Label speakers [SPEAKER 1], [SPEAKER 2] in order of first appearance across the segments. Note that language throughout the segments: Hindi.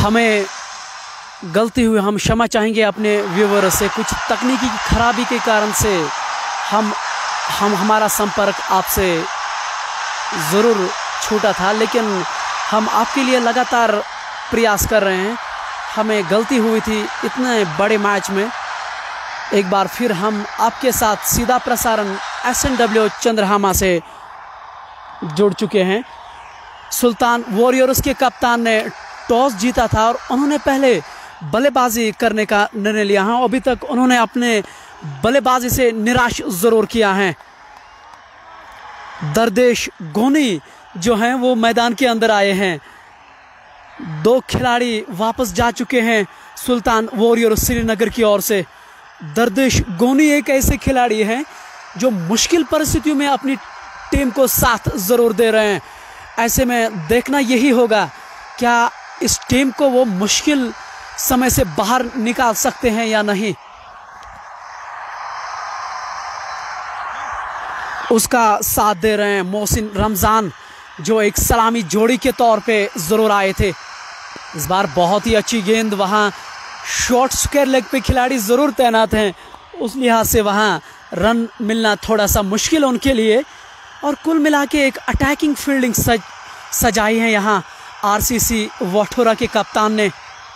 [SPEAKER 1] हमें गलती हुई, हम क्षमा चाहेंगे अपने व्यूवर से। कुछ तकनीकी खराबी के कारण से हमारा संपर्क आपसे ज़रूर छूटा था, लेकिन हम आपके लिए लगातार प्रयास कर रहे हैं। हमें गलती हुई थी इतने बड़े मैच में। एक बार फिर हम आपके साथ सीधा प्रसारण SNW चंद्रहामा से जुड़ चुके हैं। सुल्तान वॉरियर्स के कप्तान ने टॉस जीता था और उन्होंने पहले बल्लेबाजी करने का निर्णय लिया है। अभी तक उन्होंने अपने बल्लेबाजी से निराश ज़रूर किया है। दरदेश गोनी जो हैं वो मैदान के अंदर आए हैं। 2 खिलाड़ी वापस जा चुके हैं सुल्तान वॉरियर श्रीनगर की ओर से। दरदेश गोनी एक ऐसे खिलाड़ी हैं जो मुश्किल परिस्थितियों में अपनी टीम को साथ ज़रूर दे रहे हैं। ऐसे में देखना यही होगा क्या इस टीम को वो मुश्किल समय से बाहर निकाल सकते हैं या नहीं। उसका साथ दे रहे हैं मोहसिन रमज़ान जो एक सलामी जोड़ी के तौर पे ज़रूर आए थे। इस बार बहुत ही अच्छी गेंद, वहाँ शॉर्ट स्क्वायर लेग पे खिलाड़ी ज़रूर तैनात हैं, उस लिहाज से वहाँ रन मिलना थोड़ा सा मुश्किल उनके लिए। और कुल मिला के एक अटैकिंग फील्डिंग सजाई है यहाँ RCC वाठोरा के कप्तान ने।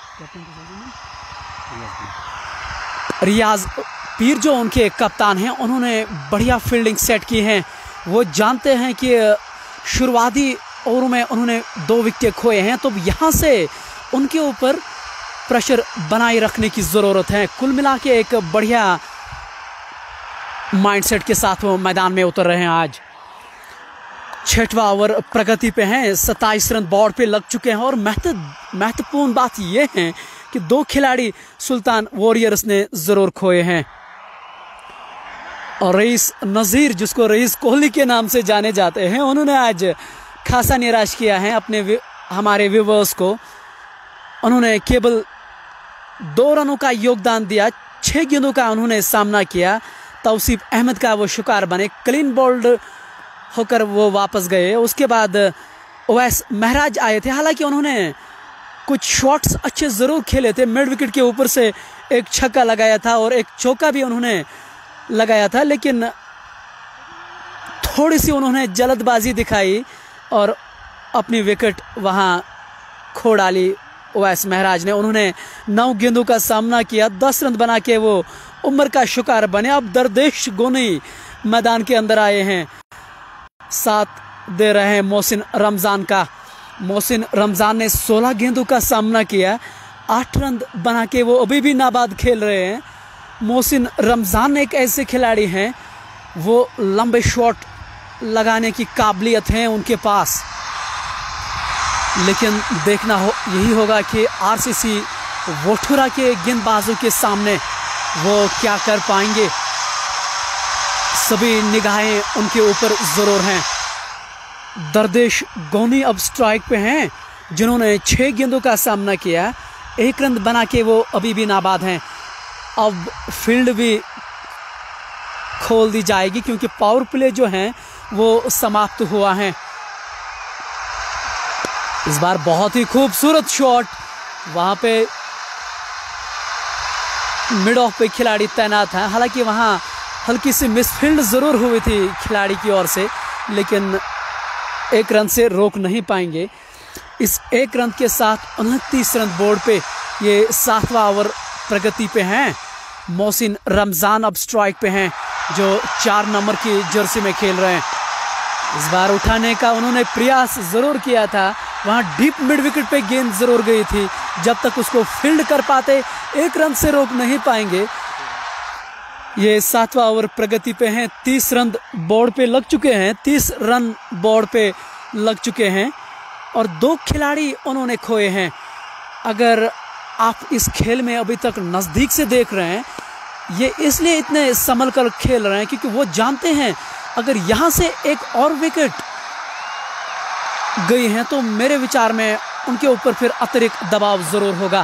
[SPEAKER 1] रियाज पीर जो उनके कप्तान हैं, उन्होंने बढ़िया फील्डिंग सेट की है। वो जानते हैं कि शुरुआती ओवरों में उन्होंने 2 विकेट खोए हैं, तो यहाँ से उनके ऊपर प्रेशर बनाए रखने की ज़रूरत है। कुल मिला के एक बढ़िया माइंडसेट के साथ वो मैदान में उतर रहे हैं। आज 6वां ओवर प्रगति पे हैं, 27 रन बोर्ड पे लग चुके हैं। और महत्वपूर्ण बात यह है कि 2 खिलाड़ी सुल्तान वॉरियर्स ने ज़रूर खोए हैं। और रईस नज़ीर, जिसको रईस कोहली के नाम से जाने जाते हैं, उन्होंने आज खासा निराश किया है हमारे व्यूवर्स को। उन्होंने केवल 2 रनों का योगदान दिया, 6 गेंदों का उन्होंने सामना किया। तौसीफ अहमद का वो शिकार बने, क्लीन बोल्ड होकर वो वापस गए। उसके बाद ओवैस महराज आए थे। हालांकि उन्होंने कुछ शॉट्स अच्छे ज़रूर खेले थे। मिड विकेट के ऊपर से एक छक्का लगाया था और एक चौका भी उन्होंने लगाया था, लेकिन थोड़ी सी उन्होंने जल्दबाजी दिखाई और अपनी विकेट वहां खो डाली ओवैस महराज ने। उन्होंने 9 गेंदों का सामना किया, 10 रन बना के वो उम्र का शिकार बने। अब दरदेश गोनी मैदान के अंदर आए हैं, साथ दे रहे हैं मोहसिन रमज़ान का। मोहसिन रमज़ान ने 16 गेंदों का सामना किया, 8 रन बना के वो अभी भी नाबाद खेल रहे हैं। मोहसिन रमज़ान एक ऐसे खिलाड़ी हैं, वो लंबे शॉट लगाने की काबिलियत है उनके पास, लेकिन देखना यही होगा कि RCC वाठोरा के गेंदबाजों के सामने वो क्या कर पाएंगे। सभी निगाहें उनके ऊपर ज़रूर हैं। दरदेश गोनी अब स्ट्राइक पे हैं, जिन्होंने 6 गेंदों का सामना किया, 1 रन बना के वो अभी भी नाबाद हैं। अब फील्ड भी खोल दी जाएगी क्योंकि पावर प्ले जो हैं वो समाप्त हुआ है। इस बार बहुत ही खूबसूरत शॉट, वहां पे मिड ऑफ पे खिलाड़ी तैनात हैं। हालांकि वहां हल्की सी मिसफील्ड ज़रूर हुई थी खिलाड़ी की ओर से, लेकिन 1 रन से रोक नहीं पाएंगे। इस 1 रन के साथ 29 रन बोर्ड पे ये 7वां ओवर प्रगति पे हैं। मोहसिन रमज़ान अब स्ट्राइक पे हैं, जो 4 नंबर की जर्सी में खेल रहे हैं। इस बार उठाने का उन्होंने प्रयास ज़रूर किया था, वहाँ डीप मिड विकेट पे गेंद ज़रूर गई थी। जब तक उसको फील्ड कर पाते 1 रन से रोक नहीं पाएंगे। ये 7वां ओवर प्रगति पे हैं, 30 रन बोर्ड पे लग चुके हैं, 30 रन बोर्ड पे लग चुके हैं और 2 खिलाड़ी उन्होंने खोए हैं। अगर आप इस खेल में अभी तक नज़दीक से देख रहे हैं, ये इसलिए इतने संभल कर खेल रहे हैं क्योंकि वो जानते हैं अगर यहाँ से एक और विकेट गई हैं तो मेरे विचार में उनके ऊपर फिर अतिरिक्त दबाव ज़रूर होगा।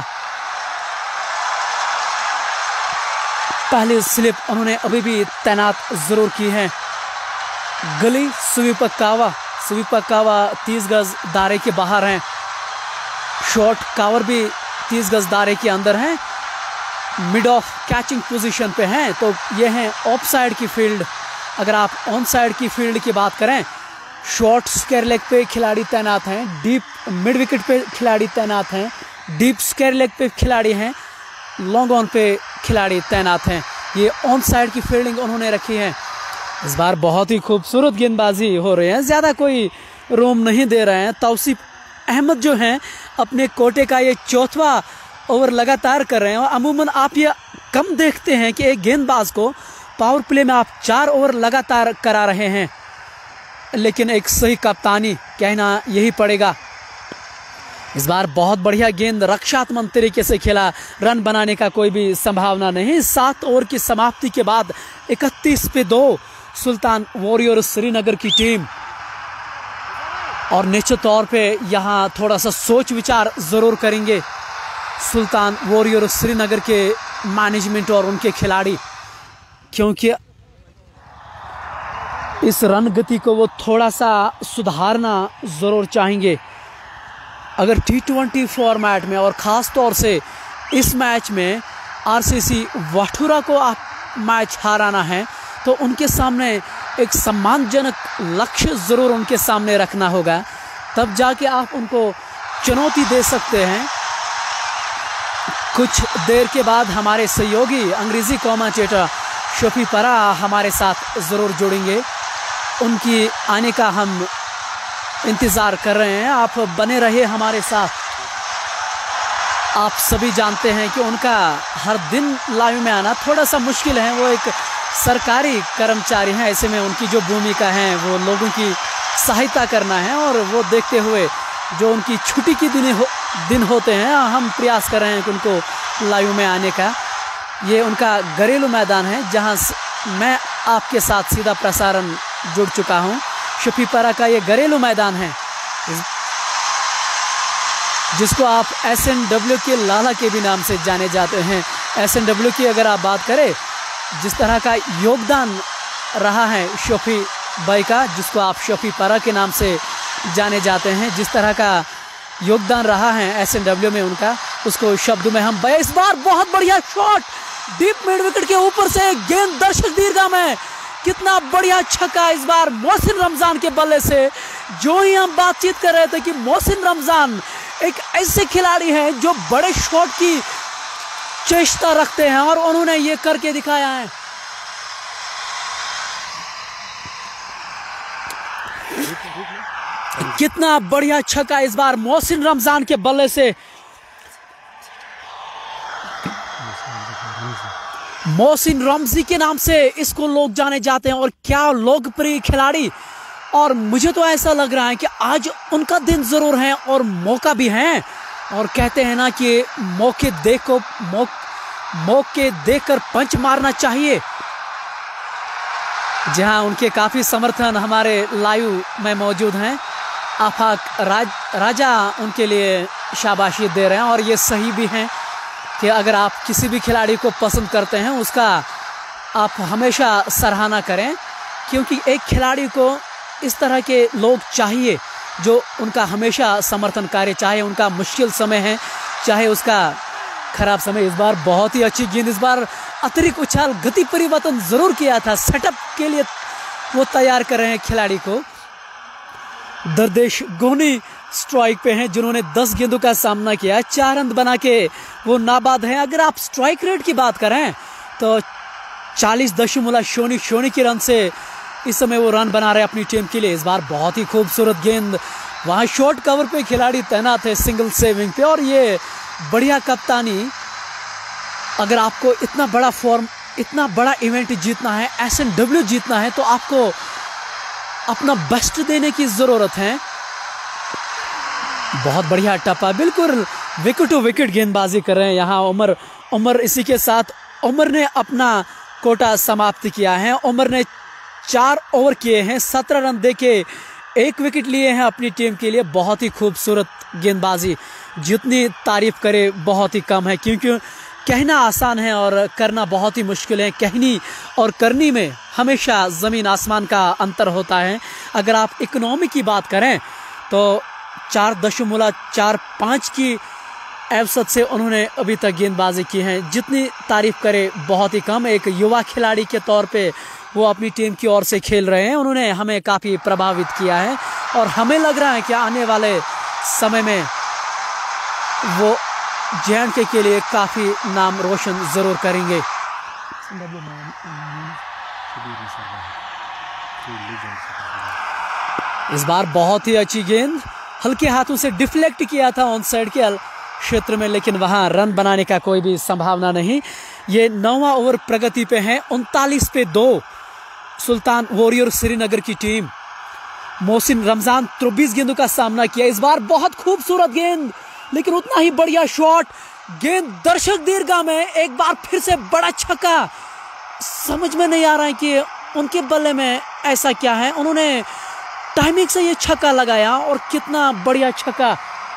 [SPEAKER 1] पहली स्लिप उन्होंने अभी भी तैनात ज़रूर की है। गली स्वीपर कावा 30 गज दायरे के बाहर हैं। शॉट कवर भी 30 गज दायरे के अंदर है, मिड ऑफ कैचिंग पोजीशन पे हैं। तो ये है ऑफ साइड की फील्ड। अगर आप ऑन साइड की फील्ड की बात करें, शॉर्ट स्क्वायर लेग पे खिलाड़ी तैनात हैं, डीप मिड विकेट पे खिलाड़ी तैनात हैं, डीप स्क्वायर लेग पे खिलाड़ी हैं, लॉन्ग ऑन पे खिलाड़ी तैनात हैं। ये ऑन साइड की फील्डिंग उन्होंने रखी है। इस बार बहुत ही खूबसूरत गेंदबाजी हो रही है, ज़्यादा कोई रोम नहीं दे रहे हैं। तौसीफ अहमद जो हैं अपने कोटे का ये चौथा ओवर लगातार कर रहे हैं। और अमूमन आप ये कम देखते हैं कि एक गेंदबाज को पावर प्ले में आप 4 ओवर लगातार करा रहे हैं, लेकिन एक सही कप्तानी कहना यही पड़ेगा। इस बार बहुत बढ़िया गेंद रक्षात्मक तरीके से खेला, रन बनाने का कोई भी संभावना नहीं। 7 ओवर की समाप्ति के बाद 31 पे 2 सुल्तान वॉरियर्स श्रीनगर की टीम। और निश्चित तौर पे यहाँ थोड़ा सा सोच विचार जरूर करेंगे सुल्तान वॉरियर्स श्रीनगर के मैनेजमेंट और उनके खिलाड़ी, क्योंकि इस रन गति को वो थोड़ा सा सुधारना ज़रूर चाहेंगे। अगर T20 फॉर्मेट में और ख़ास तौर से इस मैच में आरसीसी वाठुरा को आप मैच हाराना है, तो उनके सामने एक सम्मानजनक लक्ष्य ज़रूर उनके सामने रखना होगा, तब जाके आप उनको चुनौती दे सकते हैं। कुछ देर के बाद हमारे सहयोगी अंग्रेज़ी कमेंटेटर शफी परा हमारे साथ ज़रूर जुड़ेंगे। उनकी आने का हम इंतज़ार कर रहे हैं, आप बने रहिए हमारे साथ। आप सभी जानते हैं कि उनका हर दिन लाइव में आना थोड़ा सा मुश्किल है, वो एक सरकारी कर्मचारी हैं, ऐसे में उनकी जो भूमिका है वो लोगों की सहायता करना है। और वो देखते हुए जो उनकी छुट्टी के दिन होते हैं, हम प्रयास कर रहे हैं कि उनको लाइव में आने का। ये उनका घरेलू मैदान है जहां मैं आपके साथ सीधा प्रसारण जुड़ चुका हूं। शफीपरा का ये घरेलू मैदान है, जिसको आप SNW के लाला के भी नाम से जाने जाते हैं। SNW की अगर आप बात करें, जिस तरह का योगदान रहा है शफी भाई का, जिसको आप शफीपरा के नाम से जाने जाते हैं, जिस तरह का योगदान रहा है SNW में उनका, उसको शब्द में हम इस बार बहुत बढ़िया शॉट डीप मिड विकेट के ऊपर से गेंद दर्शक दीर्घा में, कितना बढ़िया छक्का इस बार मोहसिन रमजान के बल्ले से। जो ही हम बातचीत कर रहे थे कि मोहसिन रमजान एक ऐसे खिलाड़ी हैं जो बड़े शॉट की चेष्टा रखते हैं, और उन्होंने ये करके दिखाया है। कितना बढ़िया छक्का इस बार मोहसिन रमजान के बल्ले से। मोहसिन रमजी के नाम से इसको लोग जाने जाते हैं, और क्या लोकप्रिय खिलाड़ी। और मुझे तो ऐसा लग रहा है कि आज उनका दिन जरूर है और मौका भी है। और कहते हैं ना कि मौके देखकर पंच मारना चाहिए। जहां उनके काफ़ी समर्थन हमारे लाइव में मौजूद हैं। आफाक राजा उनके लिए शाबाशी दे रहे हैं, और ये सही भी हैं कि अगर आप किसी भी खिलाड़ी को पसंद करते हैं, उसका आप हमेशा सराहना करें, क्योंकि एक खिलाड़ी को इस तरह के लोग चाहिए जो उनका हमेशा समर्थन करे, चाहे उनका मुश्किल समय है, चाहे उसका खराब समय। इस बार बहुत ही अच्छी गेंद, इस बार अतिरिक्त उछाल गति परिवर्तन जरूर किया था, सेटअप के लिए वो तैयार कर रहे हैं खिलाड़ी को। दरदेश गोनी स्ट्राइक पे हैं, जिन्होंने 10 गेंदों का सामना किया, 4 रन बना के वो नाबाद हैं। अगर आप स्ट्राइक रेट की बात करें तो 40.0 की रन से इस समय वो रन बना रहे हैं अपनी टीम के लिए। इस बार बहुत ही खूबसूरत गेंद, वहाँ शॉर्ट कवर पे खिलाड़ी तैनात है सिंगल सेविंग पे। और ये बढ़िया कप्तानी, अगर आपको इतना बड़ा इवेंट जीतना है, SNW जीतना है, तो आपको अपना बेस्ट देने की ज़रूरत है। बहुत बढ़िया टप्पा, बिल्कुल विकेट टू विकेट गेंदबाजी कर रहे हैं यहाँ उमर। इसी के साथ उमर ने अपना कोटा समाप्त किया है। उमर ने 4 ओवर किए हैं, 17 रन देके 1 विकेट लिए हैं अपनी टीम के लिए। बहुत ही खूबसूरत गेंदबाजी, जितनी तारीफ करे बहुत ही कम है, क्योंकि कहना आसान है और करना बहुत ही मुश्किल है। कहनी और करनी में हमेशा ज़मीन आसमान का अंतर होता है। अगर आप इकोनॉमी की बात करें तो 4.45 की औसत से उन्होंने अभी तक गेंदबाजी की है। जितनी तारीफ करे बहुत ही कम। एक युवा खिलाड़ी के तौर पे वो अपनी टीम की ओर से खेल रहे हैं। उन्होंने हमें काफ़ी प्रभावित किया है और हमें लग रहा है कि आने वाले समय में वो जे.एंड.के के लिए काफ़ी नाम रोशन ज़रूर करेंगे। इस बार बहुत ही अच्छी गेंद हल्के हाथों से डिफ्लेक्ट किया था ऑन साइड के क्षेत्र में, लेकिन वहां रन बनाने का कोई भी संभावना नहीं। ये 9वां ओवर प्रगति पे है। 39 पे 2 सुल्तान वॉरियर श्रीनगर की टीम। मोहसिन रमजान 23 गेंदों का सामना किया। इस बार बहुत खूबसूरत गेंद, लेकिन उतना ही बढ़िया शॉट। गेंद दर्शक दीर्घा में, एक बार फिर से बड़ा छक्का। समझ में नहीं आ रहा है कि उनके बल्ले में ऐसा क्या है। उन्होंने टाइमिंग से ये छक्का लगाया और कितना बढ़िया छक्का।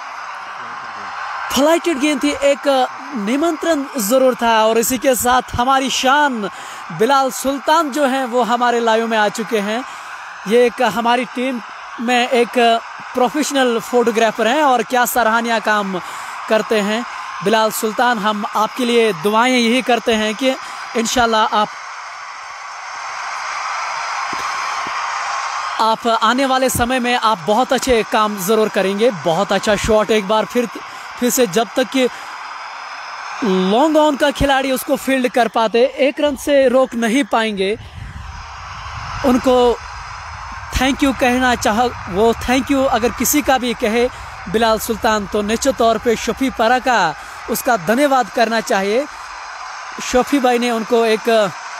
[SPEAKER 1] फ्लाइटेड गेंद थी, एक निमंत्रण जरूर था। और इसी के साथ हमारी शान बिलाल सुल्तान जो हैं वो हमारे लाइव में आ चुके हैं। ये एक हमारी टीम में एक प्रोफेशनल फोटोग्राफर हैं और क्या सराहनीय काम करते हैं बिलाल सुल्तान। हम आपके लिए दुआएं यही करते हैं कि इंशाल्लाह आप आने वाले समय में आप बहुत अच्छे काम ज़रूर करेंगे। बहुत अच्छा शॉट एक बार फिर से, जब तक कि लॉन्ग ऑन का खिलाड़ी उसको फील्ड कर पाते, 1 रन से रोक नहीं पाएंगे। उनको थैंक यू कहना वो थैंक यू अगर किसी का भी कहे बिलाल सुल्तान, तो निश्चित तौर पे शफी परा का उसका धन्यवाद करना चाहिए। शफी भाई ने उनको एक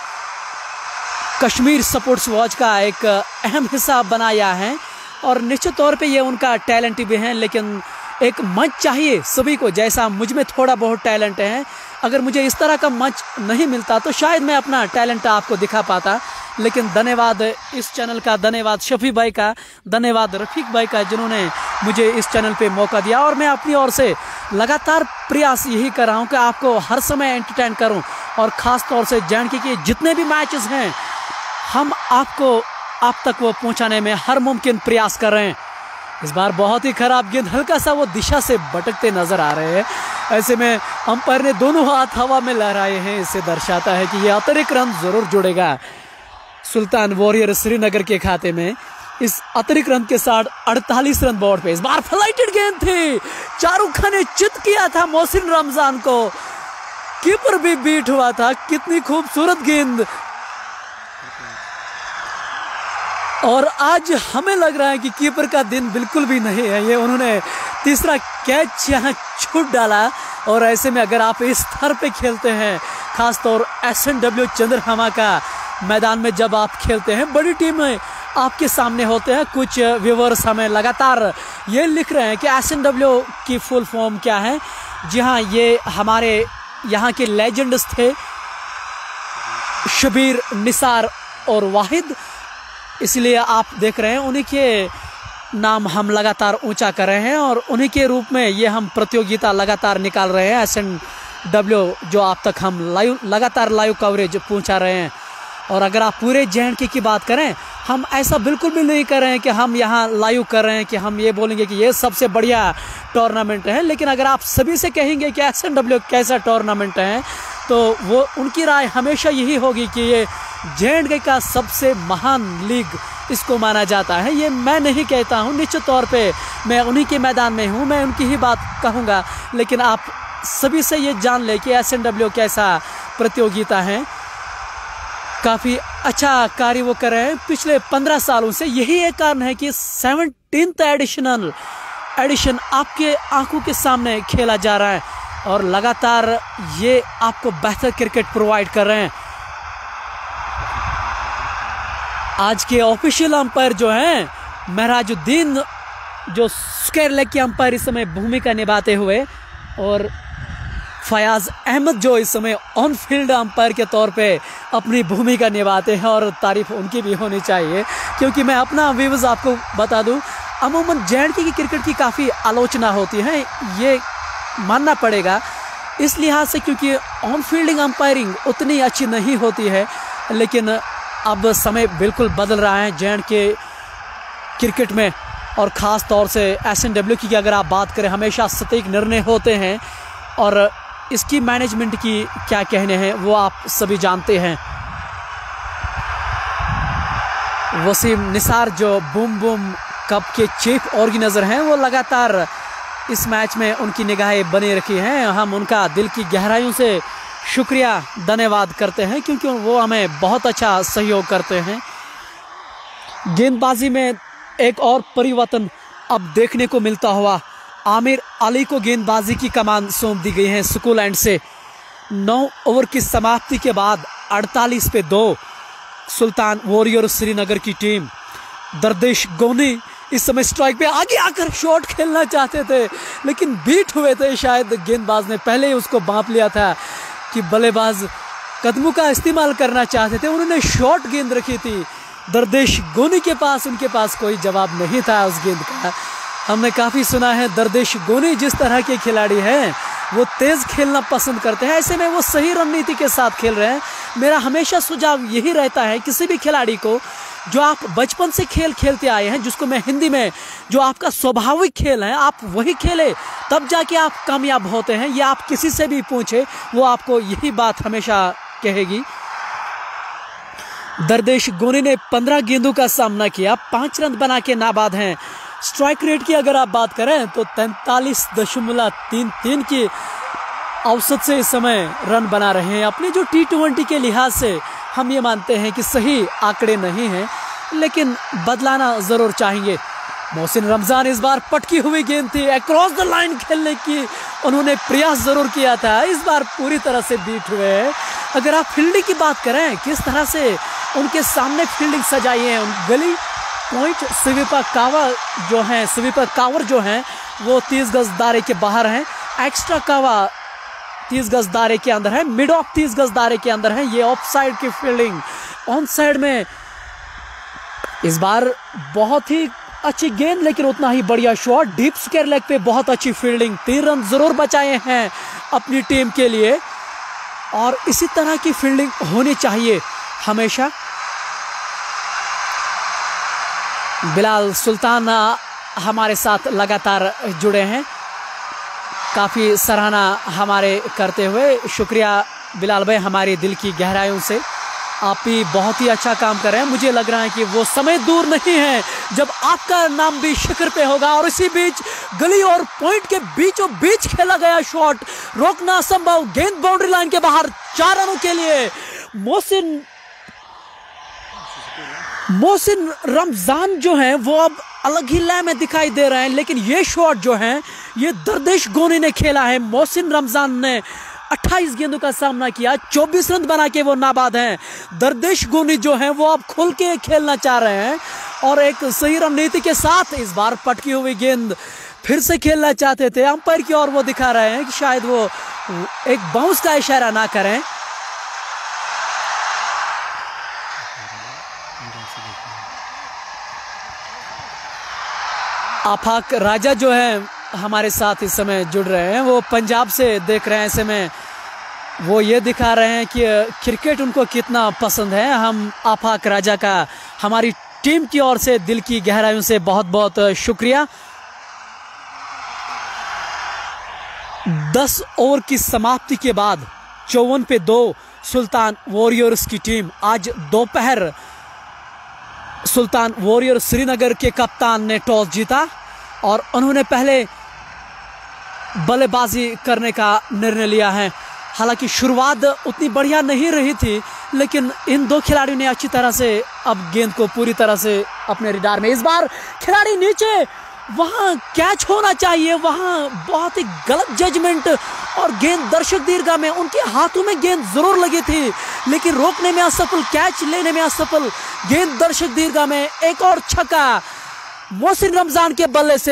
[SPEAKER 1] कश्मीर स्पोर्ट्स वॉच का एक अहम हिस्सा बनाया है और निश्चित तौर पे ये उनका टैलेंट भी है। लेकिन एक मंच चाहिए सभी को। जैसा मुझ में थोड़ा बहुत टैलेंट है, अगर मुझे इस तरह का मंच नहीं मिलता तो शायद मैं अपना टैलेंट आपको दिखा पाता। लेकिन धन्यवाद इस चैनल का, धन्यवाद शफी भाई का, धन्यवाद रफीक भाई का, जिन्होंने मुझे इस चैनल पे मौका दिया। और मैं अपनी ओर से लगातार प्रयास यही कर रहा हूँ कि आपको हर समय एंटरटेन करूँ और ख़ास तौर से जे.एंड.के के जितने भी मैचेस हैं हम आपको आप तक वो पहुँचाने में हर मुमकिन प्रयास कर रहे हैं। इस बार बहुत ही खराब गेंद, हल्का सा वो दिशा से भटकते नजर आ रहे हैं। ऐसे में अंपायर ने दोनों हाथ हवा में लहराए हैं। इससे दर्शाता है कि ये अतिरिक्त रन जरूर जुड़ेगा सुल्तान वॉरियर श्रीनगर के खाते में। इस अतिरिक्त रन के साथ 48 रन बोर्ड पे। इस बार फ्लाइटेड गेंद थी, शाहरुख खान ने चित किया था मोहसिन रमजान को, कीपर भी बीट हुआ था। कितनी खूबसूरत गेंद। और आज हमें लग रहा है कि कीपर का दिन बिल्कुल भी नहीं है। ये उन्होंने तीसरा कैच यहाँ छूट डाला। और ऐसे में अगर आप इस स्तर पे खेलते हैं, खासतौर SNW चंद्रहमा का मैदान में जब आप खेलते हैं, बड़ी टीमें आपके सामने होते हैं। कुछ व्यूअर्स हमें लगातार ये लिख रहे हैं कि SNW की फुल फॉर्म क्या है। जी हाँ, ये हमारे यहाँ के लेजेंड्स थे शबीर, निसार और वाहिद, इसलिए आप देख रहे हैं उन्हीं के नाम हम लगातार ऊंचा कर रहे हैं और उन्हीं के रूप में ये हम प्रतियोगिता लगातार निकाल रहे हैं। SNW जो आप तक हम लगातार लाइव कवरेज पहुंचा रहे हैं। और अगर आप पूरे जे.एंड.के की बात करें, हम ऐसा बिल्कुल भी नहीं कर रहे हैं कि हम यहाँ लाइव कर रहे हैं कि हम ये बोलेंगे कि ये सबसे बढ़िया टूर्नामेंट है। लेकिन अगर आप सभी से कहेंगे कि SNW कैसा टूर्नामेंट है, तो वो उनकी राय हमेशा यही होगी कि ये जे.एंड.के का सबसे महान लीग इसको माना जाता है। ये मैं नहीं कहता हूँ, निश्चित तौर पे मैं उन्हीं के मैदान में हूँ, मैं उनकी ही बात कहूँगा। लेकिन आप सभी से ये जान ले कि SNW कैसा प्रतियोगिता है। काफ़ी अच्छा कार्य वो कर रहे हैं पिछले 15 सालों से। यही एक कारण है कि 17th एडिशन आपके आंखों के सामने खेला जा रहा है और लगातार ये आपको बेहतर क्रिकेट प्रोवाइड कर रहे हैं। आज के ऑफिशियल अंपायर जो हैं महराजुद्दीन, जो स्क्वायर लेग के अंपायर इस समय भूमिका निभाते हुए, और फयाज अहमद जो इस समय ऑन फील्ड अंपायर के तौर पे अपनी भूमिका निभाते हैं। और तारीफ उनकी भी होनी चाहिए, क्योंकि मैं अपना व्यूज़ आपको बता दूं, अमूमन जे.एंड.के की क्रिकेट की काफ़ी आलोचना होती है, ये मानना पड़ेगा इस लिहाज से क्योंकि ऑन फील्डिंग अंपायरिंग उतनी अच्छी नहीं होती है। लेकिन अब समय बिल्कुल बदल रहा है जे.एंड.के क्रिकेट में और ख़ास तौर से SNW की अगर आप बात करें, हमेशा सटीक निर्णय होते हैं और इसकी मैनेजमेंट की क्या कहने हैं वो आप सभी जानते हैं। वसीम निसार जो बूम बूम कप के चीफ ऑर्गेनाइजर हैं, वो लगातार इस मैच में उनकी निगाहें बनी रखी हैं। हम उनका दिल की गहराइयों से शुक्रिया धन्यवाद करते हैं क्योंकि वो हमें बहुत अच्छा सहयोग करते हैं। गेंदबाजी में एक और परिवर्तन अब देखने को मिलता हुआ, आमिर अली को गेंदबाजी की कमान सौंप दी गई है स्कूल एंड से। 9 ओवर की समाप्ति के बाद 48 पे 2 सुल्तान वॉरियर श्रीनगर की टीम। दरदेश गोनी इस समय स्ट्राइक पे आगे आकर शॉट खेलना चाहते थे लेकिन बीट हुए थे, शायद गेंदबाज ने पहले ही उसको भांप लिया था कि बल्लेबाज कदमों का इस्तेमाल करना चाहते थे। उन्होंने शॉर्ट गेंद रखी थी दरदेश गोनी के पास, उनके पास कोई जवाब नहीं था उस गेंद का। हमने काफ़ी सुना है दरदेश गोनी जिस तरह के खिलाड़ी हैं वो तेज़ खेलना पसंद करते हैं, ऐसे में वो सही रणनीति के साथ खेल रहे हैं। मेरा हमेशा सुझाव यही रहता है किसी भी खिलाड़ी को जो आप बचपन से खेल खेलते आए हैं, जिसको मैं हिंदी में जो आपका स्वाभाविक खेल है आप वही खेले, तब जाके आप कामयाब होते हैं। ये आप किसी से भी पूछे वो आपको यही बात हमेशा कहेगी। दरदेश गोनी ने 15 गेंदों का सामना किया, 5 रन बना के नाबाद हैं। स्ट्राइक रेट की अगर आप बात करें तो 43.33 की औसत से इस समय रन बना रहे हैं। अपने जो T20 के लिहाज से हम ये मानते हैं कि सही आंकड़े नहीं हैं, लेकिन बदलाना ज़रूर चाहेंगे। मोहसिन रमज़ान इस बार पटकी हुई गेंद थी, अक्रॉस द लाइन खेलने की उन्होंने प्रयास ज़रूर किया था, इस बार पूरी तरह से बीट हुए हैं। अगर आप फील्डिंग की बात करें, किस तरह से उनके सामने फील्डिंग सजाई है, गली पॉइंट स्वीपर कावर जो हैं वो 30 गज दायरे के बाहर हैं, एक्स्ट्रा कावा 30 गज दायरे के अंदर है, मिड ऑफ 30 गज दायरे के अंदर है। ये ऑफ साइड की फील्डिंग, ऑन साइड में इस बार बहुत ही अच्छी गेंद लेकिन उतना ही बढ़िया शॉट, डीप स्क्वायर लेग पे बहुत अच्छी फील्डिंग। 3 रन जरूर बचाए हैं अपनी टीम के लिए और इसी तरह की फील्डिंग होनी चाहिए हमेशा। बिलाल सुल्तान हमारे साथ लगातार जुड़े हैं, काफ़ी सराहना हमारे करते हुए शुक्रिया बिलाल भाई, हमारे दिल की गहराइयों से आप भी बहुत ही अच्छा काम कर रहे हैं। मुझे लग रहा है कि वो समय दूर नहीं है जब आपका नाम भी शिखर पे होगा। और इसी बीच गली और पॉइंट के बीचों बीच खेला गया शॉट, रोकना असंभव, गेंद बाउंड्री लाइन के बाहर, 4 रनों के लिए मोहसिन रमज़ान जो हैं वो अब अलग ही लय में दिखाई दे रहे हैं, लेकिन ये शॉट जो है ये दरदेश गोनी ने खेला है। मोहसिन रमज़ान ने 28 गेंदों का सामना किया, 24 रन बना के वो नाबाद हैं। दरदेश गोनी जो हैं वो अब खुल के खेलना चाह रहे हैं और एक सही रणनीति के साथ इस बार पटकी हुई गेंद फिर से खेलना चाहते थे। अंपायर की ओर वो दिखा रहे हैं कि शायद वो एक बाउंस का इशारा ना करें। आफाक राजा जो है हमारे साथ इस समय जुड़ रहे हैं, वो पंजाब से देख रहे हैं, ऐसे में वो ये दिखा रहे हैं कि क्रिकेट उनको कितना पसंद है। हम आफाक राजा का हमारी टीम की ओर से दिल की गहराइयों से बहुत बहुत शुक्रिया। 10 ओवर की समाप्ति के बाद 54 पे 2 सुल्तान वॉरियर्स की टीम। आज दोपहर सुल्तान वॉरियर श्रीनगर के कप्तान ने टॉस जीता और उन्होंने पहले बल्लेबाजी करने का निर्णय लिया है। हालांकि शुरुआत उतनी बढ़िया नहीं रही थी, लेकिन इन 2 खिलाड़ियों ने अच्छी तरह से अब गेंद को पूरी तरह से अपने रडार में। इस बार खिलाड़ी नीचे, वहां कैच होना चाहिए, वहां बहुत ही गलत जजमेंट और गेंद दर्शक दीर्घा में, उनके हाथों में गेंद जरूर लगी थी लेकिन रोकने में असफल, कैच लेने में असफल। गेंद दर्शक दीर्घा में, एक और छक्का मोहसिन रमज़ान के बल्ले से।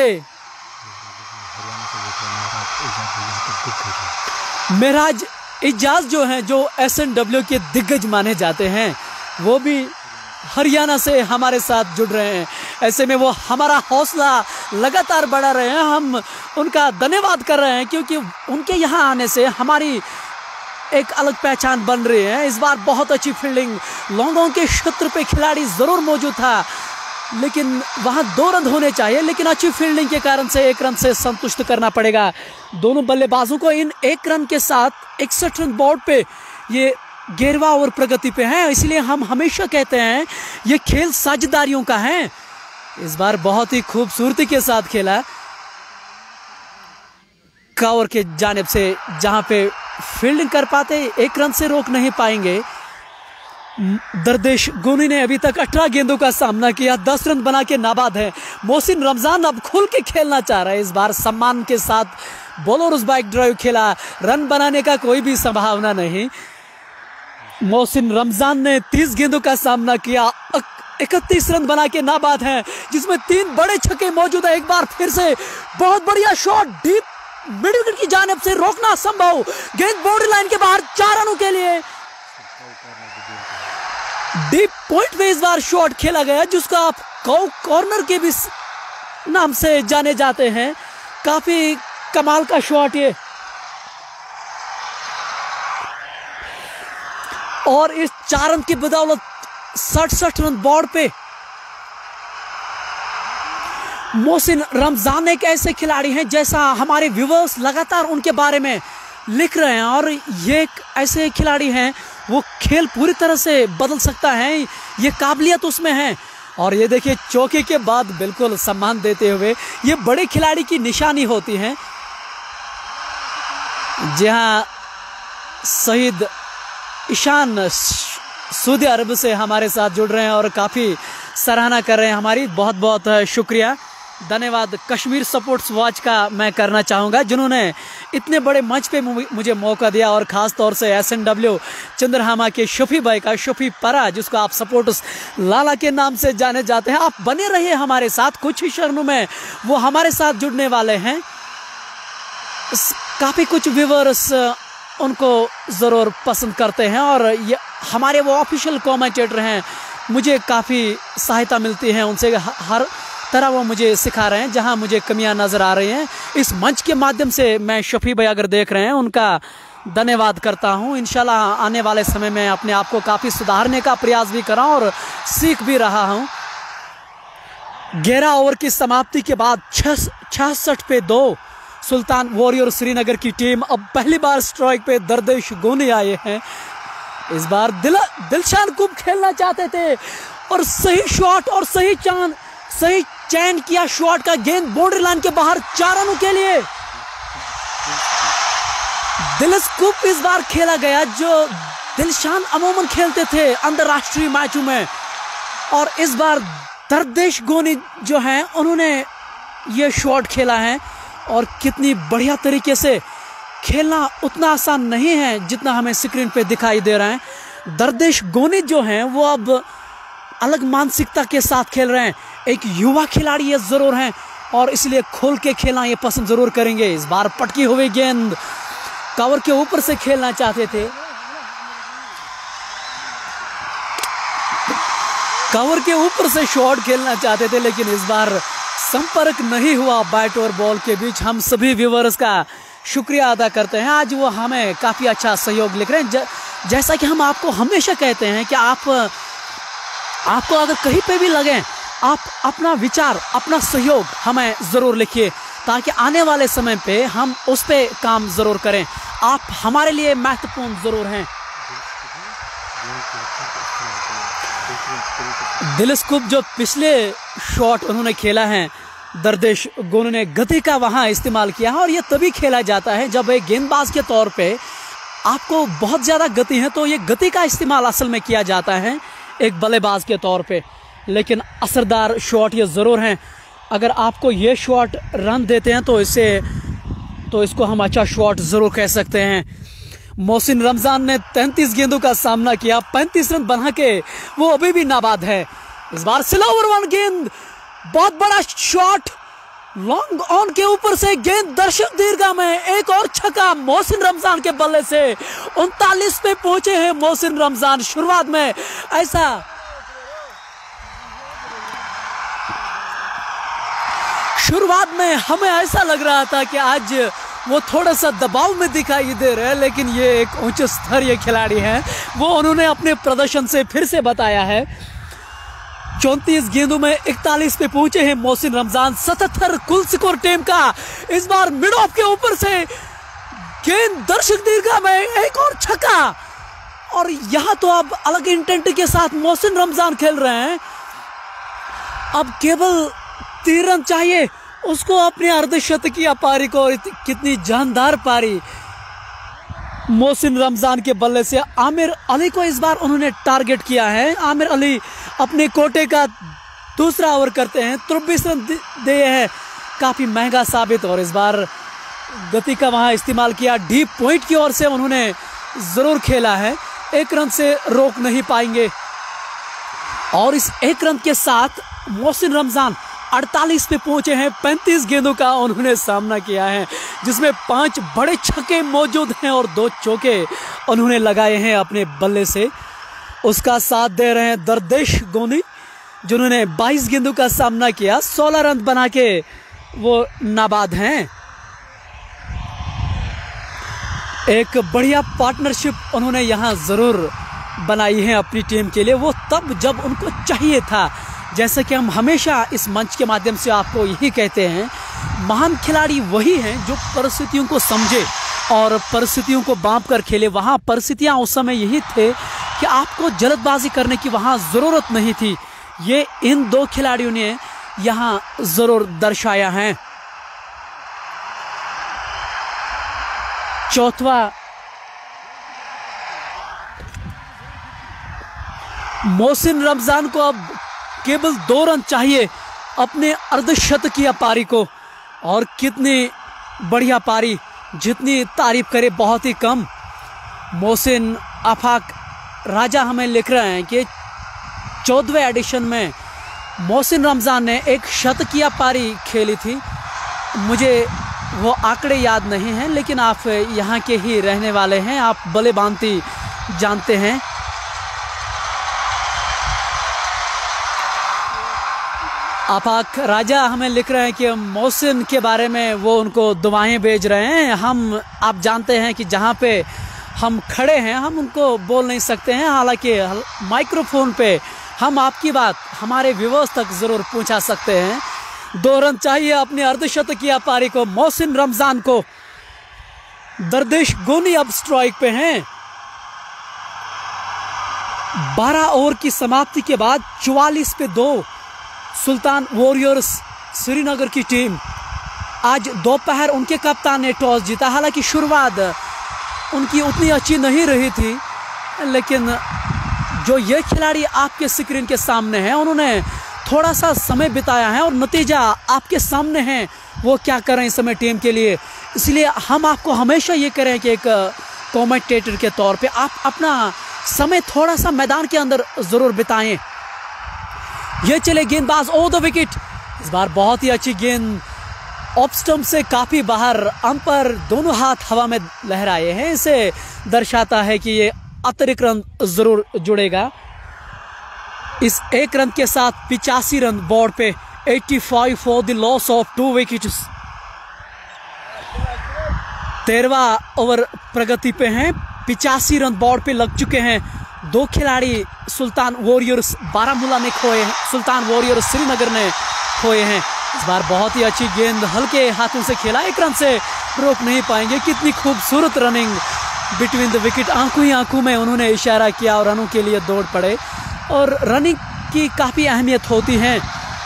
[SPEAKER 1] मेराज इजाज जो हैं, जो SNW के दिग्गज माने जाते हैं, वो भी हरियाणा से हमारे साथ जुड़ रहे हैं। ऐसे में वो हमारा हौसला लगातार बढ़ा रहे हैं। हम उनका धन्यवाद कर रहे हैं क्योंकि उनके यहाँ आने से हमारी एक अलग पहचान बन रही है। इस बार बहुत अच्छी फील्डिंग, लॉन्गों के क्षेत्र पे खिलाड़ी ज़रूर मौजूद था लेकिन वहां 2 रन होने चाहिए, लेकिन अच्छी फील्डिंग के कारण से 1 रन से संतुष्ट करना पड़ेगा दोनों बल्लेबाजों को। इन 1 रन के साथ 61 रन बोर्ड पे ये 11वां ओवर प्रगति पे है, इसलिए हम हमेशा कहते हैं ये खेल साझेदारियों का है। इस बार बहुत ही खूबसूरती के साथ खेला कावर के जानिब से, जहां पे फील्डिंग कर पाते 1 रन से रोक नहीं पाएंगे। दरदेश गोनी ने अभी तक 18 गेंदों का सामना किया, 10 रन बना के नाबाद है। मोहसिन रमजान अब खुल के खेलना चाह रहा है, इस बार सम्मान के साथ बॉलर उस बाइक ड्राइव खेला, रन बनाने का कोई भी संभावना नहीं। मोहसिन रमजान ने 30 गेंदों का सामना किया, 31 रन बना के नाबाद हैं, जिसमें 3 बड़े छक्के मौजूद है। एक बार फिर से बहुत बढ़िया शॉट डीप मिड विकेट की जानिब से, रोकना असंभव, गेंद बाउंड्री लाइन के बाहर 4 रनों के लिए। डीप पॉइंट पे इस बार शॉट खेला गया, जिसका आप कॉर्नर के भी नाम से जाने जाते हैं। काफी कमाल का शॉट ये, और इस 4 रन की बदौलत 67 रन बोर्ड पे। मोहसिन रमजान एक ऐसे खिलाड़ी हैं, जैसा हमारे व्यूअर्स लगातार उनके बारे में लिख रहे हैं, और ये एक ऐसे खिलाड़ी हैं वो खेल पूरी तरह से बदल सकता है, ये काबिलियत उसमें है। और ये देखिए चौके के बाद बिल्कुल सम्मान देते हुए, ये बड़े खिलाड़ी की निशानी होती है। जहां शहीद ईशान सऊदी अरब से हमारे साथ जुड़ रहे हैं और काफ़ी सराहना कर रहे हैं हमारी, बहुत बहुत शुक्रिया, धन्यवाद। कश्मीर सपोर्ट्स वॉच का मैं करना चाहूँगा, जिन्होंने इतने बड़े मंच पे मुझे मौका दिया, और ख़ास तौर से SNW चंद्रहामा के शफी भाई का, शफी परा, जिसको आप सपोर्ट्स लाला के नाम से जाने जाते हैं। आप बने रहिए हमारे साथ, कुछ ही क्षणों में वो हमारे साथ जुड़ने वाले हैं। काफ़ी कुछ व्यूअर्स उनको ज़रूर पसंद करते हैं, और ये हमारे वो ऑफिशियल कमेंटेटर हैं, मुझे काफ़ी सहायता मिलती है उनसे, हर तरह वो मुझे सिखा रहे हैं जहां मुझे कमियां नज़र आ रही हैं। इस मंच के माध्यम से मैं शफी भाई अगर देख रहे हैं, उनका धन्यवाद करता हूं। इंशाल्लाह आने वाले समय में अपने आप को काफ़ी सुधारने का प्रयास भी कर रहा हूं और सीख भी रहा हूं। 11 ओवर की समाप्ति के बाद 66 पे 2 सुल्तान वॉरियर श्रीनगर की टीम अब पहली बार स्ट्राइक पे दरदेश गोनी आए हैं। इस बार दिलशान कुब खेलना चाहते थे, और सही शॉट और सही चैन किया शॉट का, गेंद बाउंड्री लाइन के बाहर 4 रनों के लिए। दिलश कुब इस बार खेला गया, जो दिलशान अमूमन खेलते थे अंतरराष्ट्रीय मैचों में, और इस बार दरदेश गोनी जो हैं उन्होंने ये शॉट खेला है, और कितनी बढ़िया तरीके से खेलना उतना आसान नहीं है जितना हमें स्क्रीन पे दिखाई दे रहा है। दरदेश गोनी जो हैं वो अब अलग मानसिकता के साथ खेल रहे हैं, एक युवा खिलाड़ी ये जरूर हैं, और इसलिए खोल के खेलना ये पसंद जरूर करेंगे। इस बार पटकी हुई गेंद कवर के ऊपर से खेलना चाहते थे, कवर के ऊपर से शॉट खेलना चाहते थे, लेकिन इस बार संपर्क नहीं हुआ बैट और बॉल के बीच। हम सभी व्यूअर्स का शुक्रिया अदा करते हैं, आज वो हमें काफ़ी अच्छा सहयोग लिख रहे हैं। जैसा कि हम आपको हमेशा कहते हैं कि आपको अगर कहीं पे भी लगे, आप अपना विचार, अपना सहयोग हमें ज़रूर लिखिए, ताकि आने वाले समय पे हम उस पर काम ज़रूर करें। आप हमारे लिए महत्वपूर्ण ज़रूर हैं। दिलश कुब जो पिछले शॉट उन्होंने खेला है, दरदेश गोनी ने गति का वहां इस्तेमाल किया है, और ये तभी खेला जाता है जब एक गेंदबाज के तौर पे आपको बहुत ज़्यादा गति है, तो ये गति का इस्तेमाल असल में किया जाता है एक बल्लेबाज के तौर पे। लेकिन असरदार शॉट ये ज़रूर हैं। अगर आपको ये शॉट रन देते हैं तो इसको हम अच्छा शॉट ज़रूर कह सकते हैं। मोहसिन रमजान ने 33 गेंदों का सामना किया, 35 रन बना के वो अभी भी नाबाद है। इस बार स्लोवर 1 गेंद, बहुत बड़ा शॉट लॉन्ग ऑन के ऊपर से, गेंद दर्शक दीर्घा में, एक और छक्का मोहसिन रमजान के बल्ले से। 39 पे पहुंचे हैं मोहसिन रमजान। शुरुआत में हमें ऐसा लग रहा था कि आज वो थोड़ा सा दबाव में दिखाई दे रहे हैं, लेकिन ये एक उच्च स्तरीय खिलाड़ी हैं, वो उन्होंने अपने प्रदर्शन से फिर से बताया है। 34 गेंदों में 41 पे पहुंचे हैं मोहसिन रमजान। 77 कुल स्कोर टीम का। इस बार मिड ऑफ के ऊपर से गेंद दर्शक दीर्घा में, एक और छक्का। और यहां तो अब अलग इंटेंट के साथ मोहसिन रमजान खेल रहे हैं। अब केवल 3 रन चाहिए उसको अपने अर्धशतकीय पारी को। कितनी जानदार पारी मोहसिन रमजान के बल्ले से। आमिर अली को इस बार उन्होंने टारगेट किया है। आमिर अली अपने कोटे का दूसरा ओवर करते हैं, 23 रन दिए हैं, काफ़ी महंगा साबित। और इस बार गति का वहां इस्तेमाल किया। डीप पॉइंट की ओर से उन्होंने ज़रूर खेला है, 1 रन से रोक नहीं पाएंगे। और इस 1 रन के साथ मोहसिन रमजान 48 पे पहुंचे हैं। 35 गेंदों का उन्होंने सामना किया है, जिसमें 5 बड़े छक्के मौजूद हैं और 2 चौके उन्होंने लगाए हैं अपने बल्ले से। उसका साथ दे रहे हैं दरदेश गोनी, जिन्होंने 22 गेंदों का सामना किया, 16 रन बना के वो नाबाद हैं। एक बढ़िया पार्टनरशिप उन्होंने यहाँ ज़रूर बनाई है अपनी टीम के लिए, वो तब जब उनको चाहिए था। जैसे कि हम हमेशा इस मंच के माध्यम से आपको यही कहते हैं, महान खिलाड़ी वही हैं जो परिस्थितियों को समझे और परिस्थितियों को बांप कर खेले। वहाँ परिस्थितियाँ उस समय यही थे कि आपको जल्दबाजी करने की वहाँ ज़रूरत नहीं थी। ये इन 2 खिलाड़ियों ने यहाँ ज़रूर दर्शाया है। चौथा मोहसिन रमजान को अब केवल 2 रन चाहिए अपने अर्धशतकीय पारी को। और कितनी बढ़िया पारी, जितनी तारीफ करे बहुत ही कम। मोहसिन आफाक राजा हमें लिख रहे हैं कि 14वें एडिशन में मोहसिन रमजान ने एक शतकीय पारी खेली थी। मुझे वो आंकड़े याद नहीं हैं, लेकिन आप यहाँ के ही रहने वाले हैं, आप भले भांति जानते हैं। आफाक राजा हमें लिख रहे हैं कि मोहसिन के बारे में वो उनको दुआएं भेज रहे हैं। हम आप जानते हैं कि जहाँ पे हम खड़े हैं हम उनको बोल नहीं सकते हैं, हालांकि माइक्रोफोन पे हम आपकी बात हमारे व्यूअर्स तक ज़रूर पहुँचा सकते हैं। 2 रन चाहिए अपने अर्धशतकीय पारी को मोहसिन रमजान को। दरदेश गोनी अब स्ट्राइक पे हैं। 12 ओवर की समाप्ति के बाद 44 पे 2 सुल्तान वॉरियर्स श्रीनगर की टीम। आज दोपहर उनके कप्तान ने टॉस जीता। हालांकि शुरुआत उनकी उतनी अच्छी नहीं रही थी, लेकिन जो ये खिलाड़ी आपके स्क्रीन के सामने हैं उन्होंने थोड़ा सा समय बिताया है और नतीजा आपके सामने है वो क्या कर रहे हैं इस समय टीम के लिए। इसलिए हम आपको हमेशा ये करें कि एक कमेंटेटर के तौर पे आप अपना समय थोड़ा सा मैदान के अंदर ज़रूर बिताएं। ये चले गेंदबाज ओवर द विकेट। इस बार बहुत ही अच्छी गेंद ऑफ स्टंप से काफ़ी बाहर, अंपायर दोनों हाथ हवा में लहराए हैं। इसे दर्शाता है कि ये अतिरिक्त रन ज़रूर जुड़ेगा। इस 1 रन के साथ 85 रन बोर्ड पे, 85 for the loss of 2 wickets. 13वां ओवर प्रगति पे हैं, 85 रन बोर्ड पे लग चुके हैं। 2 खिलाड़ी सुल्तान वॉरियर्स बारामूला ने खोए हैं, सुल्तान वॉरियर्स श्रीनगर ने खोए हैं। इस बार बहुत ही अच्छी गेंद हल्के हाथों से खेला, 1 रन से रोक नहीं पाएंगे। कितनी खूबसूरत रनिंग बिटवीन द विकेट, आंखों ही आंखों में उन्होंने इशारा किया और रनों के लिए दौड़ पड़े। और रनिंग की काफ़ी अहमियत होती है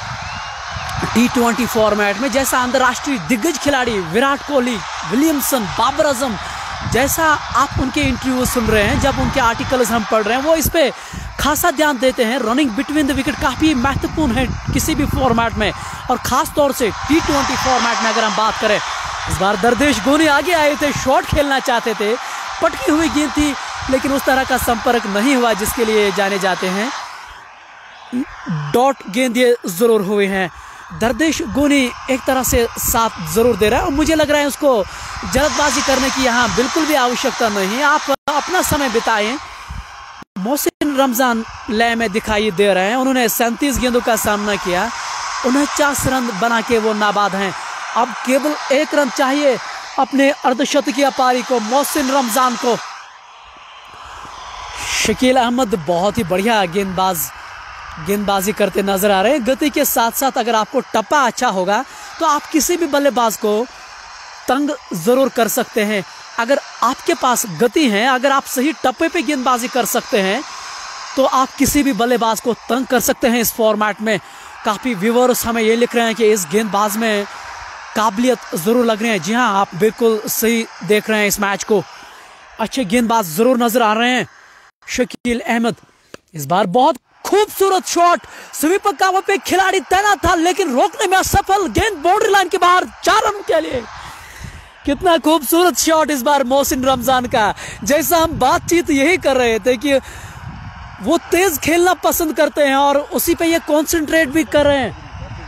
[SPEAKER 1] T20 फॉर्मेट में। जैसा अंतर्राष्ट्रीय दिग्गज खिलाड़ी विराट कोहली, विलियमसन, बाबर आजम, जैसा आप उनके इंटरव्यू सुन रहे हैं, जब उनके आर्टिकल्स हम पढ़ रहे हैं, वो इस पे खासा ध्यान देते हैं। रनिंग बिटवीन द विकेट काफ़ी महत्वपूर्ण है किसी भी फॉर्मेट में, और ख़ास तौर से T20 फॉर्मेट में अगर हम बात करें। इस बार दरदेश गोनी आगे आए थे, शॉट खेलना चाहते थे, पटकी हुई गेंद थी, लेकिन उस तरह का संपर्क नहीं हुआ जिसके लिए जाने जाते हैं। डॉट गेंद ये ज़रूर हुए हैं। दरदेश गोनी एक तरह से साथ ज़रूर दे रहा है और मुझे लग रहा है उसको जल्दबाजी करने की यहाँ बिल्कुल भी आवश्यकता नहीं है। आप अपना समय बिताएं। मोहसिन रमजान लय में दिखाई दे रहे हैं। उन्होंने 37 गेंदों का सामना किया, 49 रन बना के वो नाबाद हैं। अब केवल 1 रन चाहिए अपने अर्धशतकीय पारी को मोहसिन रमजान को। शकील अहमद बहुत ही बढ़िया गेंदबाज गेंदबाजी करते नजर आ रहे हैं। गति के साथ साथ अगर आपको टप्पा अच्छा होगा तो आप किसी भी बल्लेबाज को तंग जरूर कर सकते हैं। अगर आपके पास गति है, अगर आप सही टप्पे पे गेंदबाजी कर सकते हैं तो आप किसी भी बल्लेबाज को तंग कर सकते हैं। इस फॉर्मेट में काफ़ी व्यूअर्स हमें ये लिख रहे हैं कि इस गेंदबाज में काबिलियत ज़रूर लग रही है। जी हाँ, आप बिल्कुल सही देख रहे हैं इस मैच को। अच्छे गेंदबाज ज़रूर नजर आ रहे हैं। शकील अहमद इस बार बहुत खूबसूरत शॉट, स्वीपर कवर पे खिलाड़ी तैनात था लेकिन रोकने में असफल। गेंद बाउंड्री लाइन के बाहर, 4 रन के लिए। कितना खूबसूरत शॉट इस बार मोहसिन रमजान का। जैसा हम बातचीत यही कर रहे थे कि वो तेज खेलना पसंद करते हैं और उसी पे ये कंसंट्रेट भी कर रहे हैं।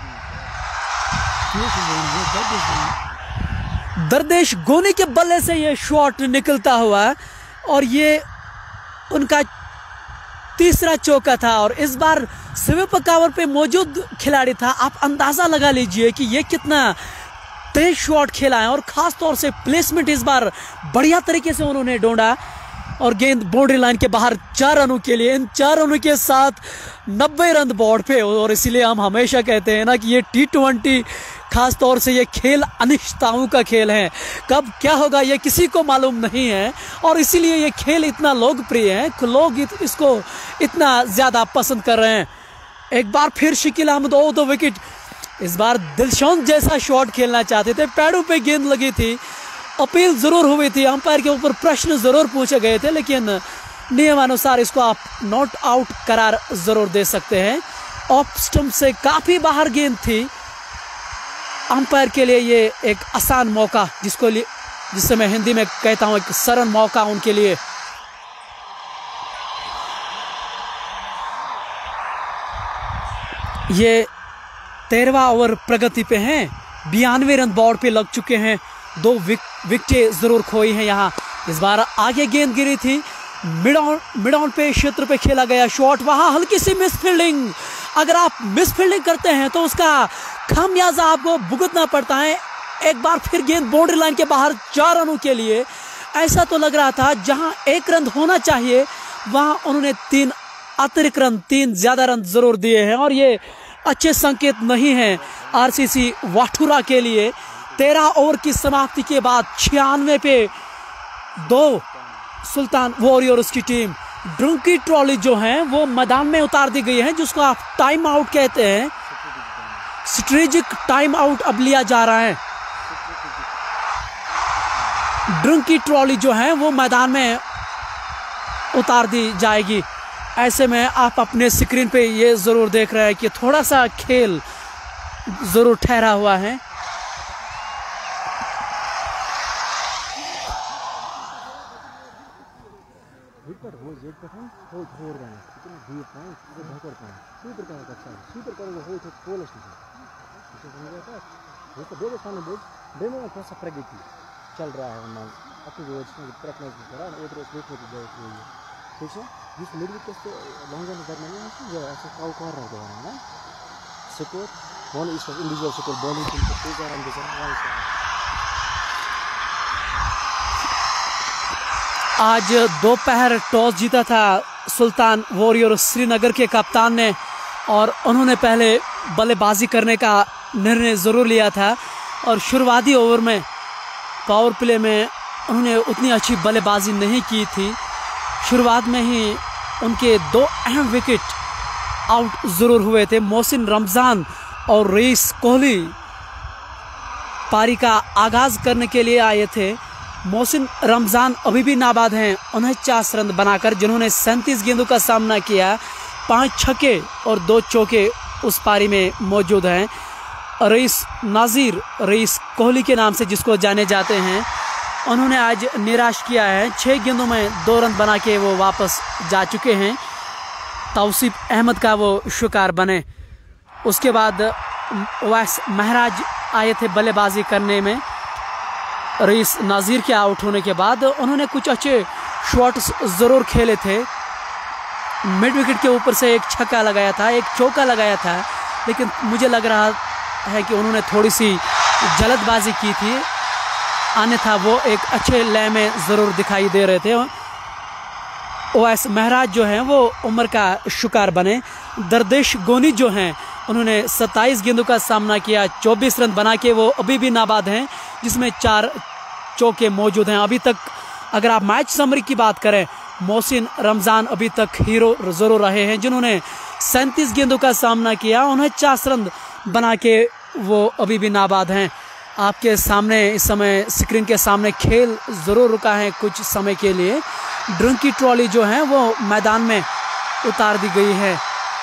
[SPEAKER 1] दरदेश गोनी के बल्ले से ये शॉट निकलता हुआ और ये उनका तीसरा चौका था और इस बार स्वीपर कवर पे मौजूद खिलाड़ी था। आप अंदाजा लगा लीजिए कि ये कितना तेज शॉट खेला है और खास तौर से प्लेसमेंट इस बार बढ़िया तरीके से उन्होंने ढूंढा और गेंद बाउंड्री लाइन के बाहर 4 रनों के लिए। इन 4 रनों के साथ 90 रन बोर्ड पे। और इसीलिए हम हमेशा कहते हैं ना कि ये T20 खास तौर से ये खेल अनिश्चितताओं का खेल है। कब क्या होगा ये किसी को मालूम नहीं है और इसीलिए ये खेल इतना लोकप्रिय है, लोग इसको इतना ज़्यादा पसंद कर रहे हैं। एक बार फिर Shakeel Ahmed off the wicket. इस बार दिलशान जैसा शॉट खेलना चाहते थे, पैडों पे गेंद लगी थी, अपील ज़रूर हुई थी, अंपायर के ऊपर प्रश्न ज़रूर पूछे गए थे लेकिन नियमानुसार इसको आप नॉट आउट करार ज़रूर दे सकते हैं। ऑफ स्टंप से काफ़ी बाहर गेंद थी। अंपायर के लिए ये एक आसान मौका, जिसे मैं हिंदी में कहता हूं एक सरल मौका उनके लिए। ये 13वां ओवर प्रगति पे हैं, 92 रन बोर्ड पे लग चुके हैं, 2 विकेटें जरूर खोई हैं यहाँ। इस बार आगे गेंद गिरी थी, मिड ऑन पे क्षेत्र पे खेला गया शॉट, वहाँ हल्की सी मिस फील्डिंग। अगर आप मिस फील्डिंग करते हैं तो उसका खामियाजा आपको भुगतना पड़ता है। एक बार फिर गेंद बाउंड्री लाइन के बाहर 4 रनों के लिए। ऐसा तो लग रहा था जहां 1 रन होना चाहिए वहां उन्होंने 3 अतिरिक्त रन, 3 ज्यादा रन जरूर दिए हैं और ये अच्छे संकेत नहीं है आरसीसी वाठुरा के लिए। 13 ओवर की समाप्ति के बाद 96 पे 2 सुल्तान वॉरियर्स की टीम ड्रंकी ट्रॉली जो है वो मैदान में उतार दी गई है, जिसको आप टाइम आउट कहते हैं। स्ट्रेटेजिक टाइम आउट अब लिया जा रहा है। ड्रंकी ट्रॉली जो है वो मैदान में उतार दी जाएगी। ऐसे में आप अपने स्क्रीन पे ये ज़रूर देख रहे हैं कि थोड़ा सा खेल ज़रूर ठहरा हुआ है।
[SPEAKER 2] चल रहा है अपनी जिस मिडिल के लॉन्ग ऐसे काउ कर रहा है स्कोर वन इस इंडिविजुअल स्कोर बॉलिंग
[SPEAKER 1] आज दोपहर टॉस जीता था सुल्तान वॉरियर श्रीनगर के कप्तान ने और उन्होंने पहले बल्लेबाजी करने का निर्णय ज़रूर लिया था और शुरुआती ओवर में पावर प्ले में उन्होंने उतनी अच्छी बल्लेबाजी नहीं की थी। शुरुआत में ही उनके 2 अहम विकेट आउट ज़रूर हुए थे। मोहसिन रमज़ान और रईस कोहली पारी का आगाज़ करने के लिए आए थे। मोहसिन रमज़ान अभी भी नाबाद हैं 49 रन बनाकर, जिन्होंने 37 गेंदों का सामना किया। 5 छक्के और 2 चौके उस पारी में मौजूद हैं। रईस नाज़िर, रईस कोहली के नाम से जिसको जाने जाते हैं, उन्होंने आज निराश किया है। 6 गेंदों में 2 रन बना के वो वापस जा चुके हैं। तौसीफ अहमद का वो शिकार बने। उसके बाद वैस महराज आए थे बल्लेबाजी करने में। रईस नाज़िर के आउट होने के बाद उन्होंने कुछ अच्छे शॉट्स ज़रूर खेले थे। मिड विकेट के ऊपर से एक छक्का लगाया था, एक चौका लगाया था, लेकिन मुझे लग रहा है कि उन्होंने थोड़ी सी जल्दबाजी की थी, अन्यथा वो एक अच्छे लय में ज़रूर दिखाई दे रहे थे। ओवैस महराज जो हैं वो उम्र का शिकार बने। दरदेश गोनी जो हैं उन्होंने 27 गेंदों का सामना किया, 24 रन बना के वो अभी भी नाबाद हैं, जिसमें 4 चौके मौजूद हैं। अभी तक अगर आप मैच समरी की बात करें, मोहसिन रमज़ान अभी तक हीरो ज़रूर रहे हैं, जिन्होंने 37 गेंदों का सामना किया, उन्हें 40 रन बना के वो अभी भी नाबाद हैं। आपके सामने इस समय स्क्रीन के सामने खेल ज़रूर रुका है कुछ समय के लिए। ड्रिंक की ट्रॉली जो है वो मैदान में उतार दी गई है।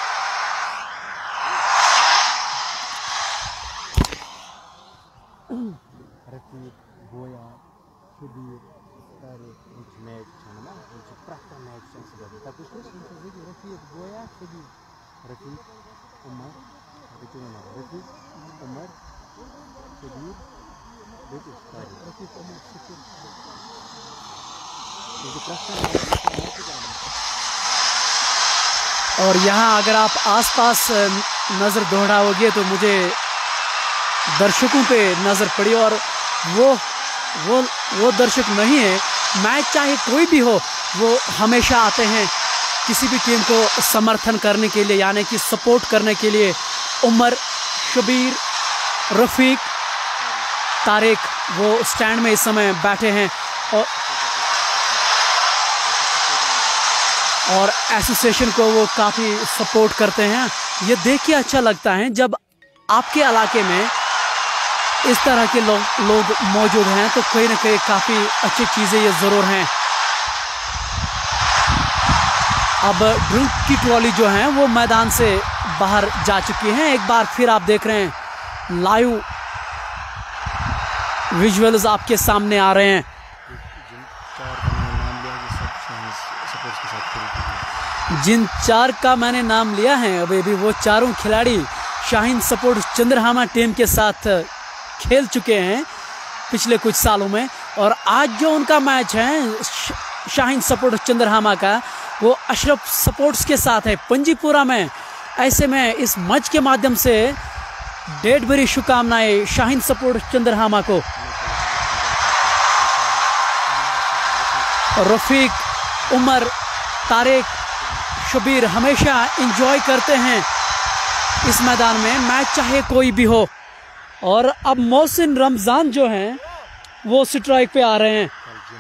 [SPEAKER 1] और यहाँ अगर आप आसपास नज़र दौड़ाओगे तो मुझे दर्शकों पे नज़र पड़ी, और वो दर्शक नहीं है। मैच चाहे कोई भी हो, वो हमेशा आते हैं किसी भी टीम को समर्थन करने के लिए, यानी कि सपोर्ट करने के लिए। उमर, शबीर, रफ़ीक, तारिक वो स्टैंड में इस समय बैठे हैं, और एसोसिएशन को वो काफ़ी सपोर्ट करते हैं। ये देख के अच्छा लगता है जब आपके इलाके में इस तरह के लोग मौजूद हैं, तो कहीं ना कहीं काफ़ी अच्छी चीज़ें ये ज़रूर हैं। अब ड्रिंक की ट्रॉली जो है वो मैदान से बाहर जा चुकी हैं। एक बार फिर आप देख रहे हैं, लाइव विजुअल्स आपके सामने आ रहे हैं। जिन 4 का मैंने नाम लिया है अभी भी, वो चारों खिलाड़ी शाहीन स्पोर्ट्स चंद्रहामा टीम के साथ खेल चुके हैं पिछले कुछ सालों में। और आज जो उनका मैच है शाहीन स्पोर्ट्स चंद्रहामा का, वो अशरफ स्पोर्ट्स के साथ है पंजीपुरा में। ऐसे में इस मैच के माध्यम से ढेर भरी शुभकामनाएं शाहीन स्पोर्ट्स चंद्रहामा को। रफ़ीक, उमर, तारिक, शबीर हमेशा एंजॉय करते हैं इस मैदान में, मैच चाहे कोई भी हो। और अब मोहसिन रमज़ान जो हैं वो स्ट्राइक पे आ रहे हैं।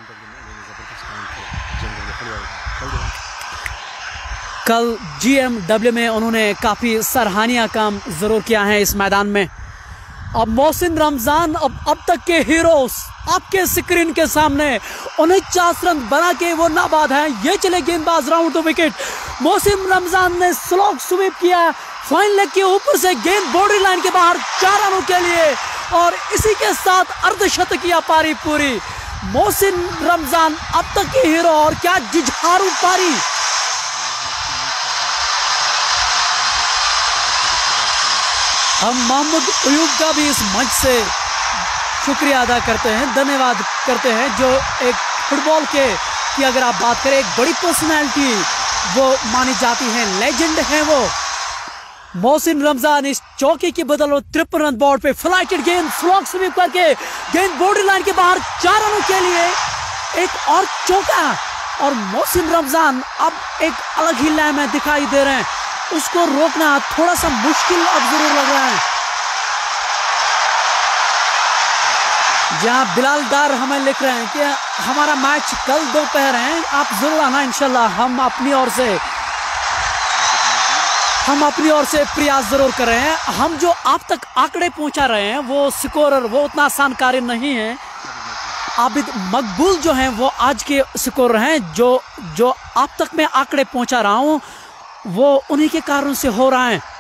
[SPEAKER 1] कल GMW में उन्होंने काफ़ी सराहनीय काम ज़रूर किया है इस मैदान में। अब मोहसिन रमज़ान अब तक के हीरोज आपके स्क्रीन के सामने, 49 रन बना के वो नाबाद हैं। ये चले गेंदबाज round to wicket. Mohsin Ramzan ने स्लो स्वीप किया, फाइन लेग के ऊपर से गेंद बाउंड्री लाइन के बाहर 4 रनों के लिए, और इसी के साथ अर्धशतकीय पारी पूरी। मोहसिन रमज़ान अब तक के हीरो, और क्या जुझारू पारी। हम मोहम्मद अयूब का भी इस मंच से शुक्रिया अदा करते हैं, धन्यवाद करते हैं, जो एक फुटबॉल की अगर आप बात करें, एक बड़ी पर्सनैलिटी वो मानी जाती है, लेजेंड है वो। मोहसिन रमज़ान इस चौके की बदौलत 53 रन बोर्ड पे फ्लाइटेड गेंद स्लॉग स्वीप करके गेंद बाउंड्री लाइन के बाहर 4 रनों के लिए एक और चौका। और मोहसिन रमज़ान अब एक अलग ही लय में दिखाई दे रहे हैं, उसको रोकना थोड़ा सा मुश्किल अब जरूर लग रहा है। जहां बिलाल डार हमें लिख रहे हैं कि हमारा मैच कल दोपहर है, आप जरूर आना इंशाल्लाह। हम अपनी ओर से प्रयास जरूर कर रहे हैं। हम जो आप तक आंकड़े पहुंचा रहे हैं वो स्कोरर वो उतना आसान कार्य नहीं है। आबिद मकबूल जो हैं वो आज के स्कोरर हैं। जो आप तक मैं आंकड़े पहुंचा रहा हूं वो उन्हीं के कारण से हो रहा है।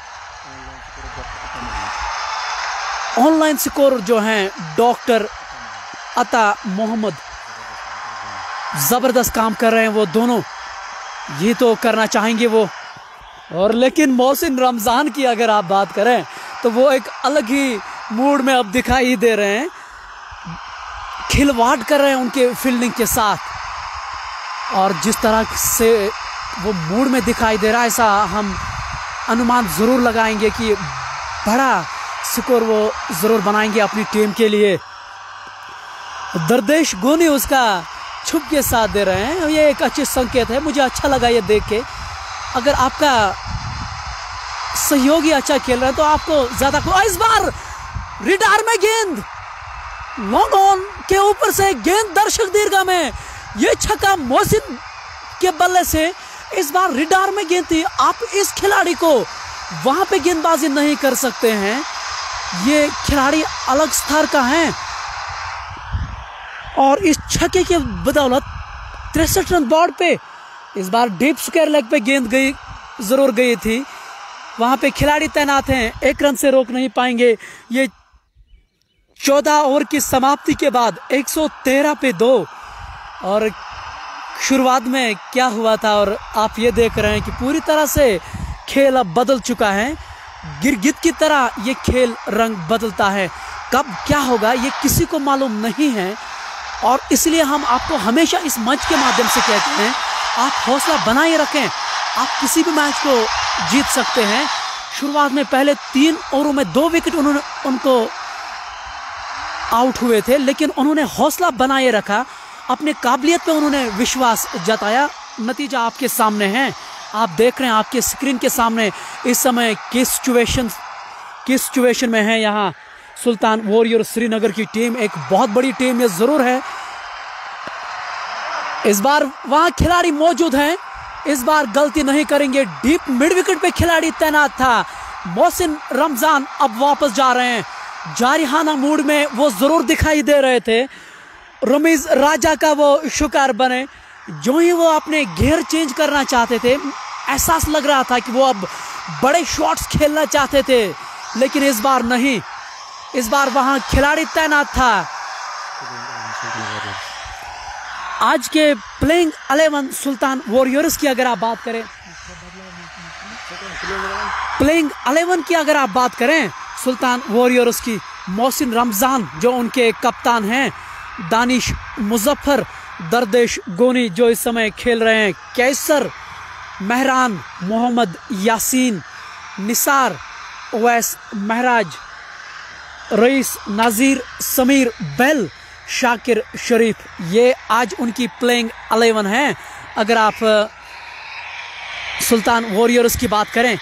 [SPEAKER 1] ऑनलाइन स्कोर जो हैं डॉक्टर अता मोहम्मद जबरदस्त काम कर रहे हैं, वो दोनों ये तो करना चाहेंगे वो। और लेकिन मोहसिन रमज़ान की अगर आप बात करें तो वो एक अलग ही मूड में अब दिखाई दे रहे हैं, खिलवाड़ कर रहे हैं उनके फील्डिंग के साथ, और जिस तरह से वो मूड में दिखाई दे रहा है, ऐसा हम अनुमान ज़रूर लगाएंगे कि बड़ा स्कोर वो ज़रूर बनाएंगे अपनी टीम के लिए। दरदेश गोनी उसका छुप के साथ दे रहे हैं, ये एक अच्छी संकेत है। मुझे अच्छा लगा ये देख के। अगर आपका सहयोगी अच्छा खेल रहा है तो आपको ज़्यादा को। इस बार रिडार में गेंद लॉन्ग ऑन के ऊपर से गेंद दर्शक दीर्घा में, ये छक्का मोहसिन के बल्ले से। इस बार रिडार में गेंद थी। आप इस खिलाड़ी को वहां पे गेंदबाजी नहीं कर सकते हैं, ये खिलाड़ी अलग स्तर का है। और इस छक्के के बदौलत 63 रन बोर्ड पे। इस बार डीप स्क्वायर लेग पे गेंद गई, जरूर गई थी। वहां पे खिलाड़ी तैनात हैं, 1 रन से रोक नहीं पाएंगे। ये 14 ओवर की समाप्ति के बाद 113 पे 2। और शुरुआत में क्या हुआ था और आप ये देख रहे हैं कि पूरी तरह से खेल अब बदल चुका है। गिरगिट की तरह ये खेल रंग बदलता है। कब क्या होगा ये किसी को मालूम नहीं है। और इसलिए हम आपको हमेशा इस मंच के माध्यम से कहते हैं, आप हौसला बनाए रखें, आप किसी भी मैच को जीत सकते हैं। शुरुआत में पहले 3 ओवरों में 2 विकेट उनको आउट हुए थे, लेकिन उन्होंने हौसला बनाए रखा, अपने काबिलियत पे उन्होंने विश्वास जताया। नतीजा आपके सामने है, आप देख रहे हैं आपके स्क्रीन के सामने। इस समय किस सिचुएशन में है यहाँ सुल्तान वॉरियर श्रीनगर की टीम। एक बहुत बड़ी टीम ये जरूर है। इस बार वहां खिलाड़ी मौजूद हैं, इस बार गलती नहीं करेंगे। डीप मिड विकेट पे खिलाड़ी तैनात था। मोहसिन रमजान अब वापस जा रहे हैं। जारिहाना मूड में वो जरूर दिखाई दे रहे थे। रमीज राजा का वो शिकार बने। जो ही वो अपने घेर चेंज करना चाहते थे, एहसास लग रहा था कि वो अब बड़े शॉट्स खेलना चाहते थे, लेकिन इस बार नहीं। इस बार वहां खिलाड़ी तैनात था। आज के प्लेइंग 11 सुल्तान वॉरियर्स की अगर आप बात करें, प्लेइंग 11 की अगर आप बात करें सुल्तान वॉरियर्स की, मोहसिन रमजान जो उनके कप्तान हैं, दानिश मुजफ्फर, दरदेश गोनी जो इस समय खेल रहे हैं, कैसर, महरान, मोहम्मद यासीन, निसार, उवैस महराज, रईस, नाजीर, समीर, बेल, शाकिर शरीफ, ये आज उनकी प्लेइंग 11 है। अगर आप सुल्तान वॉरियर्स की बात करें,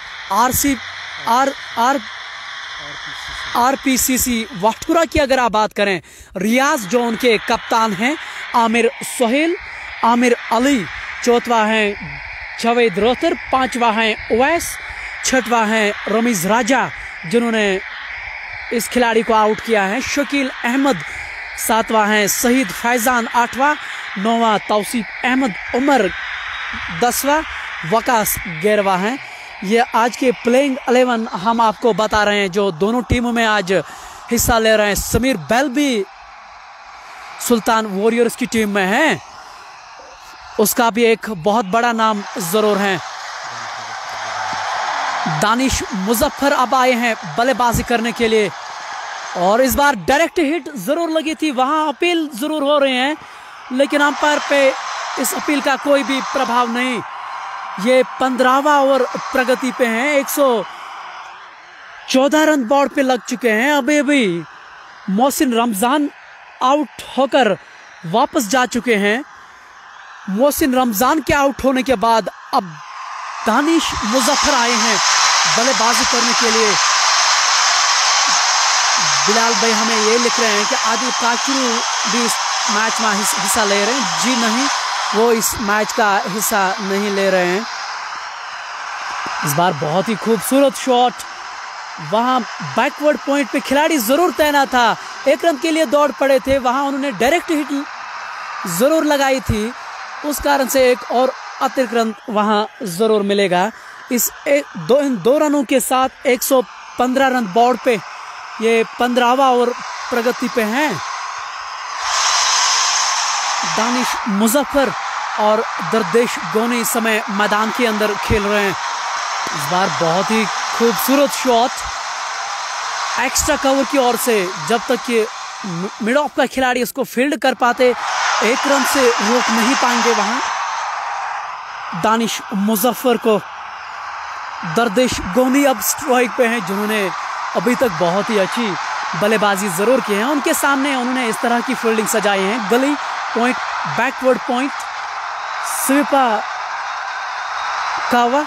[SPEAKER 1] आरपीसीसी वाटपुरा की अगर आप बात करें, रियाज जो उनके कप्तान हैं, आमिर सोहेल, आमिर अली, चौथा है जावेद रोहतर, 5वां है उवैस, 6वां है रमीज राजा जिन्होंने इस खिलाड़ी को आउट किया है, शकील अहमद, 7वां है शहीद फैजान, 8वां, 9वां तौसीफ अहमद उमर, 10वां वकास 11वां है। ये आज के प्लेइंग 11 हम आपको बता रहे हैं जो दोनों टीमों में आज हिस्सा ले रहे हैं। समीर बेल भी सुल्तान वॉरियर्स की टीम में है, उसका भी एक बहुत बड़ा नाम जरूर है। दानिश मुजफ्फर अब आए हैं बल्लेबाजी करने के लिए और इस बार डायरेक्ट हिट जरूर लगी थी, वहां अपील जरूर हो रहे हैं, लेकिन अंपायर पे इस अपील का कोई भी प्रभाव नहीं। ये 15वां ओवर प्रगति पे हैं, 114 रन बोर्ड पे लग चुके हैं। अभी अभी मोहसिन रमजान आउट होकर वापस जा चुके हैं। मोहसिन रमजान के आउट होने के बाद अब दानिश मुजफ्फर आए हैं बल्लेबाजी करने के लिए। बिलाल भाई हमें ये लिख रहे हैं कि आदिल काचरू भी इस मैच में हिस्सा ले रहे हैं। जी नहीं, वो इस मैच का हिस्सा नहीं ले रहे हैं। इस बार बहुत ही खूबसूरत शॉट, वहां बैकवर्ड पॉइंट पे खिलाड़ी जरूर तैनात था, 1 रन के लिए दौड़ पड़े थे, वहां उन्होंने डायरेक्ट हिट जरूर लगाई थी, उस कारण से एक और अतिरिक्त रन वहां जरूर मिलेगा। इन दो रनों के साथ 115 रन बोर्ड पे ये 15वां ओवर प्रगति पे हैं। दानिश मुजफ्फर और दरदेश गोनी इस समय मैदान के अंदर खेल रहे हैं। इस बार बहुत ही खूबसूरत शॉट एक्स्ट्रा कवर की ओर से, जब तक कि मिड ऑफ का खिलाड़ी इसको फील्ड कर पाते 1 रन से रोक नहीं पाएंगे वहां दानिश मुजफ्फर को। दरदेश गोनी अब स्ट्राइक पे हैं, जिन्होंने अभी तक बहुत ही अच्छी बल्लेबाजी जरूर की है। उनके सामने उन्होंने इस तरह की फील्डिंग सजाई है, गली पॉइंट बैकवर्ड पॉइंट, स्वीपा कावा,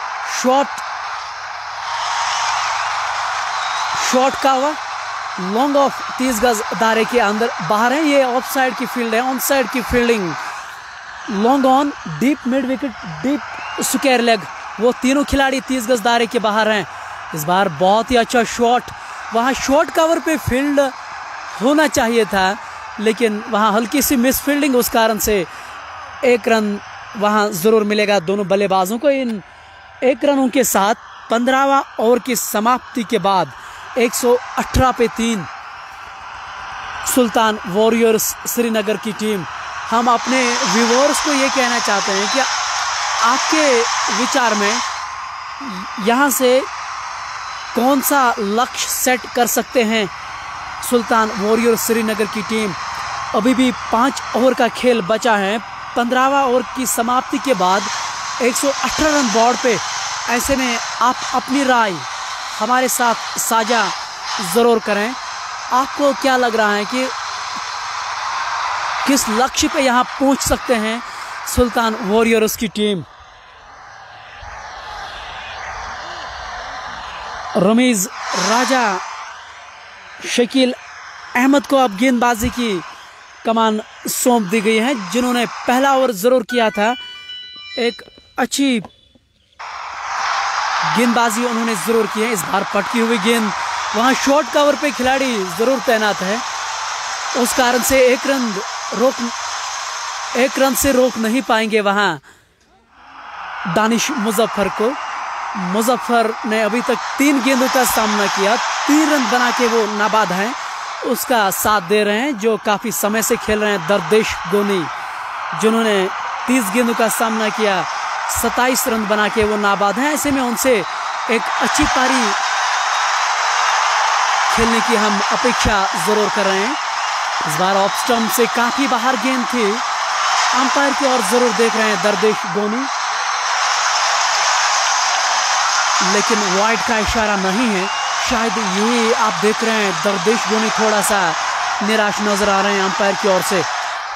[SPEAKER 1] शॉट कावा, लॉन्ग ऑफ 30 गज दायरे के अंदर बाहर है। ये ऑफ साइड की फील्ड है, ऑन साइड की fielding, long on, deep mid wicket, deep square leg, वो तीनों खिलाड़ी 30 गज दायरे के बाहर हैं। इस बार बहुत ही अच्छा शॉट, वहाँ शॉर्ट कवर पे फील्ड होना चाहिए था, लेकिन वहाँ हल्की सी मिस फील्डिंग, उस कारण से 1 रन वहाँ ज़रूर मिलेगा दोनों बल्लेबाजों को। इन 1 रनों के साथ 15वां ओवर की समाप्ति के बाद 118 पे 3 सुल्तान वॉरियर्स श्रीनगर की टीम। हम अपने व्यूअर्स को ये कहना चाहते हैं कि आपके विचार में यहाँ से कौन सा लक्ष्य सेट कर सकते हैं सुल्तान वॉरियर्स श्रीनगर की टीम। अभी भी 5 ओवर का खेल बचा है, 15वां ओवर की समाप्ति के बाद 118 रन बोर्ड पे। ऐसे में आप अपनी राय हमारे साथ साझा ज़रूर करें। आपको क्या लग रहा है कि किस लक्ष्य पे यहाँ पहुँच सकते हैं सुल्तान वॉरियर्स की टीम। रमीज राजा, शकील अहमद को अब गेंदबाजी की कमान सौंप दी गई है, जिन्होंने पहला ओवर ज़रूर किया था। एक अच्छी गेंदबाजी उन्होंने ज़रूर की है। इस बार पटकी हुई गेंद, वहाँ शॉर्ट कवर पे खिलाड़ी ज़रूर तैनात है, उस कारण से 1 रन से रोक नहीं पाएंगे वहाँ दानिश मुजफ्फर को। मुजफ्फर ने अभी तक 3 गेंदों का सामना किया, 3 रन बना के वो नाबाद हैं। उसका साथ दे रहे हैं जो काफ़ी समय से खेल रहे हैं दरदेश गोनी, जिन्होंने 30 गेंदों का सामना किया, 27 रन बना के वो नाबाद हैं। ऐसे में उनसे एक अच्छी पारी खेलने की हम अपेक्षा ज़रूर कर रहे हैं। इस बार ऑफ स्टंप से काफ़ी बाहर गेंद थी, अंपायर की ओर ज़रूर देख रहे हैं दरदेश गोनी, लेकिन वाइड का इशारा नहीं है। शायद ये आप देख रहे हैं दरदेश गोनी थोड़ा सा निराश नजर आ रहे हैं अंपायर की ओर से।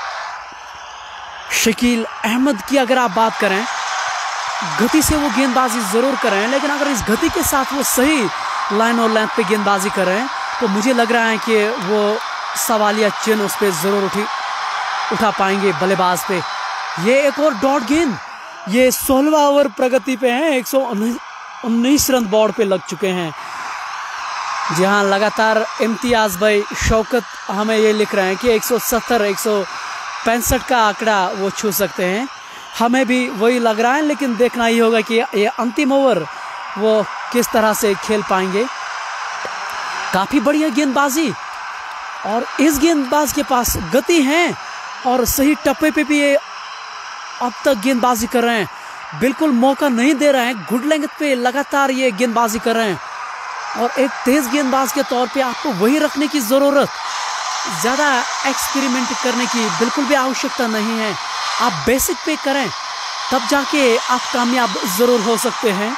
[SPEAKER 1] शकील अहमद की अगर आप बात करें, गति से वो गेंदबाजी ज़रूर कर रहे हैं, लेकिन अगर इस गति के साथ वो सही लाइन और लेंथ पे गेंदबाजी कर रहे हैं तो मुझे लग रहा है कि वो सवालिया चिन्ह उस पर ज़रूर उठा पाएंगे बल्लेबाज पे। ये एक और डॉट गेंद, ये 16वां ओवर प्रगति पे है, 119 रन बोर्ड पे लग चुके हैं। जहां लगातार इम्तियाज़ भाई शौकत हमें ये लिख रहे हैं कि 170 165 का आंकड़ा वो छू सकते हैं। हमें भी वही लग रहा है, लेकिन देखना ही होगा कि ये अंतिम ओवर वो किस तरह से खेल पाएंगे। काफ़ी बढ़िया गेंदबाजी, और इस गेंदबाज के पास गति है और सही टप्पे पे भी ये अब तक गेंदबाजी कर रहे हैं, बिल्कुल मौका नहीं दे रहे हैं। गुड लेंथ पे लगातार ये गेंदबाजी कर रहे हैं, और एक तेज गेंदबाज के तौर पे आपको वही रखने की ज़रूरत, ज़्यादा एक्सपेरिमेंट करने की बिल्कुल भी आवश्यकता नहीं है। आप बेसिक पे करें, तब जाके आप कामयाब ज़रूर हो सकते हैं।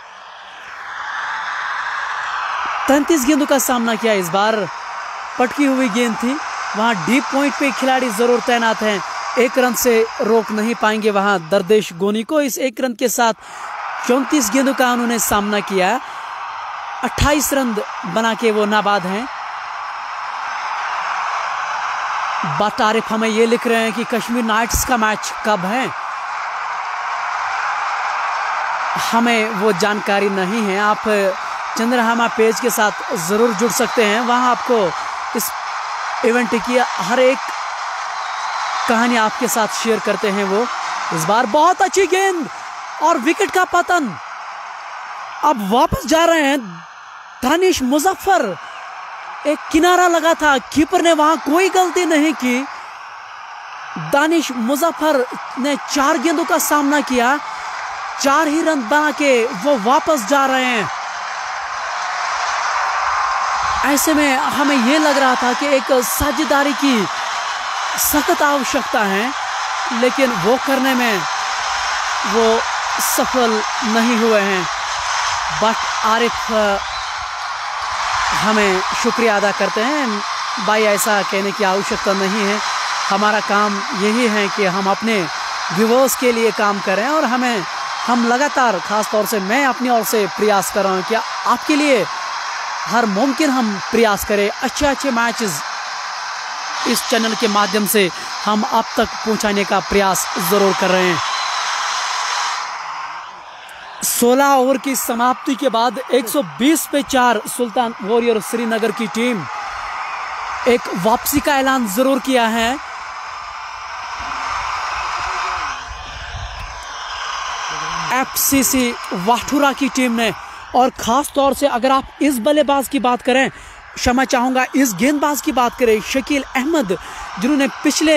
[SPEAKER 1] 33 गेंदों का सामना किया, इस बार पटकी हुई गेंद थी, वहाँ डीप पॉइंट पे खिलाड़ी ज़रूर तैनात हैं। 1 रन से रोक नहीं पाएंगे वहाँ दरदेश गोनी को। इस 1 रन के साथ 34 गेंदों का उन्होंने सामना किया, 28 रन बना के वो नाबाद हैं। बातारिफ हमें ये लिख रहे हैं कि कश्मीर नाइट्स का मैच कब है, हमें वो जानकारी नहीं है। आप चंद्रहामा पेज के साथ ज़रूर जुड़ सकते हैं, वहाँ आपको इस इवेंट की हर एक कहानी आपके साथ शेयर करते हैं वो। इस बार बहुत अच्छी गेंद और विकेट का पतन। अब वापस जा रहे हैं दानिश मुजफ्फर, एक किनारा लगा था, कीपर ने वहां कोई गलती नहीं की। दानिश मुजफ्फर ने 4 गेंदों का सामना किया, 4 ही रन बना के वो वापस जा रहे हैं। ऐसे में हमें यह लग रहा था कि एक साझेदारी की सख्त आवश्यकता है, लेकिन वो करने में वो सफल नहीं हुए हैं। बट आरिफ हमें शुक्रिया अदा करते हैं, भाई ऐसा कहने की आवश्यकता नहीं है, हमारा काम यही है कि हम अपने व्यूअर्स के लिए काम करें और हम लगातार, ख़ास तौर से मैं अपनी ओर से प्रयास कर रहा हूँ कि आपके लिए हर मुमकिन हम प्रयास करें। अच्छे मैचेस इस चैनल के माध्यम से हम आप तक पहुँचाने का प्रयास ज़रूर कर रहे हैं। 16 ओवर की समाप्ति के बाद 120 पे 4 सुल्तान वॉरियर श्रीनगर की टीम एक वापसी का ऐलान जरूर किया है। एफसीसी वाठुरा की टीम ने, और खास तौर से अगर आप इस बल्लेबाज की बात करें, क्षमा चाहूंगा, इस गेंदबाज की बात करें, शकील अहमद, जिन्होंने पिछले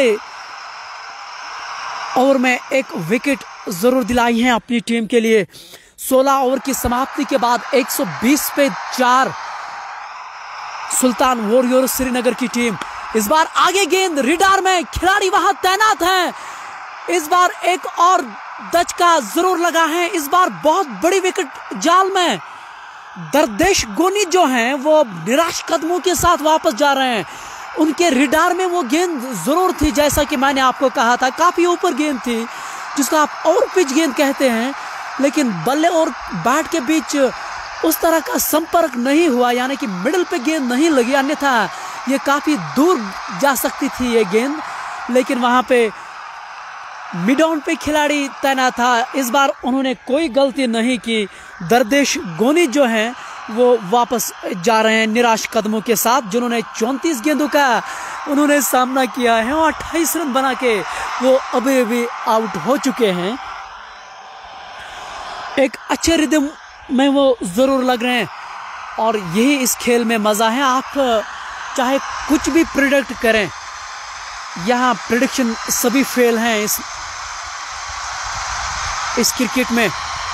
[SPEAKER 1] ओवर में एक विकेट जरूर दिलाई है अपनी टीम के लिए। 16 ओवर की समाप्ति के बाद 120 पे 4 सुल्तान वॉरियर श्रीनगर की टीम। इस बार आगे गेंद रिडार में, खिलाड़ी वहां तैनात हैं। इस बार एक और दचका जरूर लगा है। इस बार बहुत बड़ी विकेट जाल में दरदेश गोनी जो हैं वो निराश कदमों के साथ वापस जा रहे हैं। उनके रिडार में वो गेंद जरूर थी, जैसा कि मैंने आपको कहा था, काफी ऊपर गेंद थी जिसको आप ओवर पिच गेंद कहते हैं, लेकिन बल्ले और बैट के बीच उस तरह का संपर्क नहीं हुआ, यानी कि मिडल पे गेंद नहीं लगी, अन्यथा ये काफी दूर जा सकती थी ये गेंद। लेकिन वहां पे मिड ऑन पे खिलाड़ी तैनात था। इस बार उन्होंने कोई गलती नहीं की। दरदेश गोनी जो हैं वो वापस जा रहे हैं निराश कदमों के साथ, जिन्होंने 34 गेंदों का उन्होंने सामना किया है और 28 रन बना के वो अभी आउट हो चुके हैं। एक अच्छे रिदम में वो जरूर लग रहे हैं और यही इस खेल में मजा है। आप चाहे कुछ भी प्रिडिक्ट करें, यहाँ प्रिडिक्शन सभी फेल हैं इस क्रिकेट में।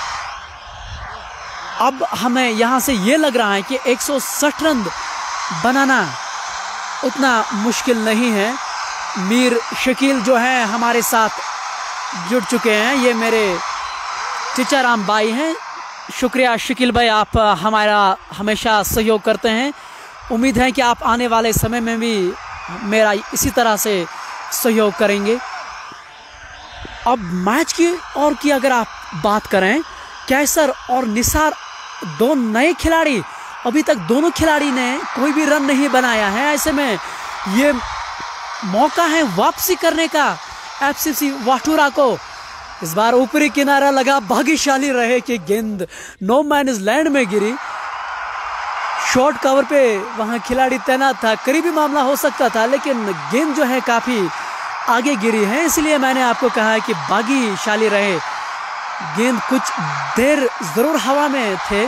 [SPEAKER 1] अब हमें यहाँ से ये लग रहा है कि 160 रन बनाना उतना मुश्किल नहीं है। मीर शकील जो हैं हमारे साथ जुड़ चुके हैं, ये मेरे टीचराम भाई हैं। शुक्रिया शकील भाई, आप हमारा हमेशा सहयोग करते हैं। उम्मीद है कि आप आने वाले समय में भी मेरा इसी तरह से सहयोग करेंगे। अब मैच की और की अगर आप बात करें, कैसर और निसार दो नए खिलाड़ी, अभी तक दोनों खिलाड़ी ने कोई भी रन नहीं बनाया है। ऐसे में ये मौका है वापसी करने का एफसीसी वाठुरा को। इस बार ऊपरी किनारा लगा, भाग्यशाली रहे कि गेंद नो मैन इज लैंड में गिरी। शॉर्ट कवर पे वहां खिलाड़ी तैनात था, करीबी मामला हो सकता था, लेकिन गेंद जो है काफी आगे गिरी है, इसलिए मैंने आपको कहा है कि भाग्यशाली रहे। गेंद कुछ देर जरूर हवा में थे।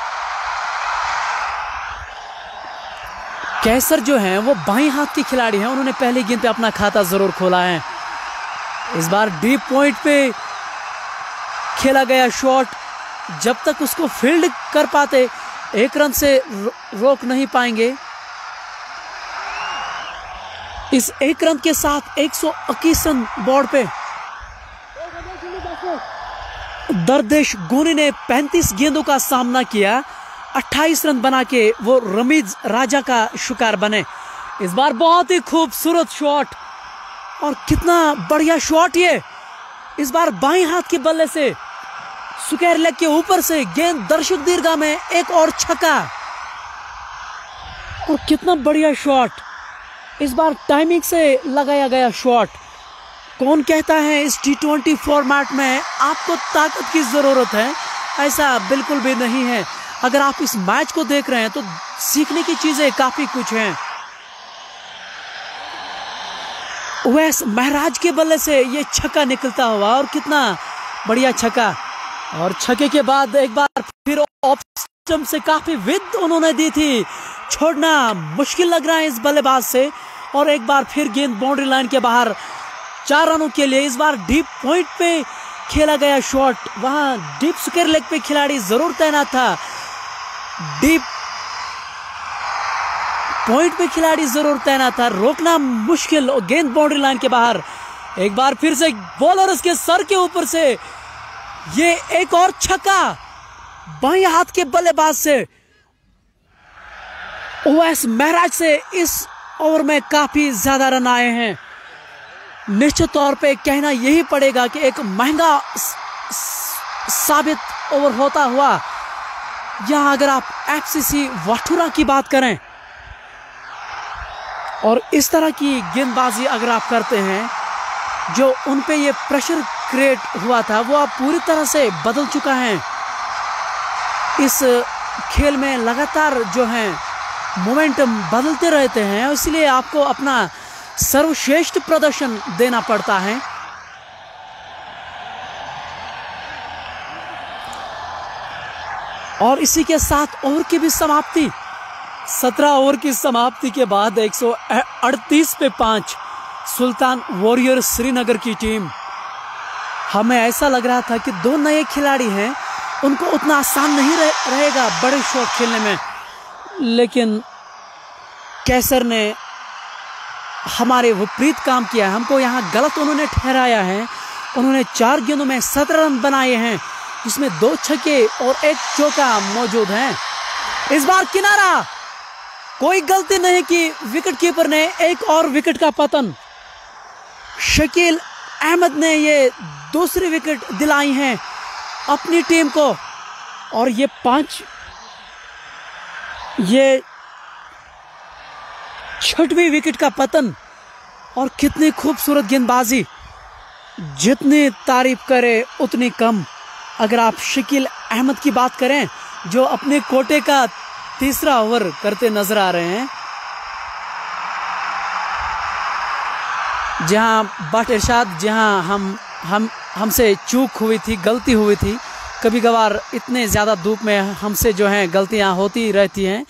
[SPEAKER 1] कैसर जो हैं वो बाईं हाथ के खिलाड़ी हैं, उन्होंने पहली गेंद पे अपना खाता जरूर खोला है। इस बार डीप पॉइंट पे खेला गया शॉट, जब तक उसको फील्ड कर पाते 1 रन से रोक नहीं पाएंगे। इस 1 रन के साथ 121 रन बोर्ड पे। दरदेश गोनी ने 35 गेंदों का सामना किया, 28 रन बना के वो रमीज राजा का शिकार बने। इस बार बहुत ही खूबसूरत शॉट, और कितना बढ़िया शॉट ये। इस बार बाईं हाथ के बल्ले से स्क्वायर लेग के ऊपर से गेंद दर्शक दीर्घा में, एक और छक्का, और कितना बढ़िया शॉट। इस बार टाइमिंग से लगाया गया शॉट। कौन कहता है इस T20 फॉर्मेट में आपको ताकत की जरूरत है? ऐसा बिल्कुल भी नहीं है। अगर आप इस मैच को देख रहे हैं तो सीखने की चीजें काफी कुछ हैं। उवैस महराज के बल्ले से ये छक्का निकलता हुआ, और कितना बढ़िया छक्का। और छक्के के बाद एक बार फिर ऑफ स्टंप से काफी विद उन्होंने दी थी, छोड़ना मुश्किल लग रहा है इस बल्लेबाज से। और एक बार फिर गेंद बाउंड्री लाइन के बाहर 4 रनों के लिए। इस बार डीप पॉइंट पे खेला गया शॉट, वहां डीप स्क्वायर लेग पे खिलाड़ी जरूर तैनात था, डीप पॉइंट पे खिलाड़ी जरूर तैनात था, रोकना मुश्किल। और गेंद बाउंड्री लाइन के बाहर। एक बार फिर से बॉलर उसके सर के ऊपर से ये एक और छक्का बाएं हाथ के बल्लेबाज से। उवैस महराज से इस ओवर में काफी ज्यादा रन आए हैं। निश्चित तौर पे कहना यही पड़ेगा कि एक महंगा साबित ओवर होता हुआ यहाँ अगर आप एफसीसी वाठुरा की बात करें और इस तरह की गेंदबाजी अगर आप करते हैं, जो उन पे ये प्रेशर क्रिएट हुआ था वो अब पूरी तरह से बदल चुका है। इस खेल में लगातार जो है मोमेंटम बदलते रहते हैं, इसलिए आपको अपना सर्वश्रेष्ठ प्रदर्शन देना पड़ता है। और इसी के साथ ओवर की भी समाप्ति, 17 ओवर की समाप्ति के बाद 138 पे 5 सुल्तान वॉरियर श्रीनगर की टीम। हमें ऐसा लग रहा था कि दो नए खिलाड़ी हैं, उनको उतना आसान नहीं रहेगा बड़े शॉट खेलने में, लेकिन कैसर ने हमारे विपरीत काम किया। हमको यहाँ गलत उन्होंने ठहराया है। उन्होंने 4 गेंदों में 17 रन बनाए हैं, जिसमें 2 छक्के और 1 चौका मौजूद हैं। इस बार किनारा, कोई गलती नहीं की विकेट कीपर ने, एक और विकेट का पतन। शकील अहमद ने ये दूसरी विकेट दिलाई है अपनी टीम को, और ये 6वीं विकेट का पतन। और कितनी खूबसूरत गेंदबाजी, जितनी तारीफ करे उतनी कम। अगर आप शकील अहमद की बात करें, जो अपने कोटे का तीसरा ओवर करते नजर आ रहे हैं, जहां बट इरशाद, जहां हमसे चूक हुई थी, गलती हुई थी, कभी कभार इतने ज़्यादा धूप में हमसे जो है गलतियां होती रहती हैं।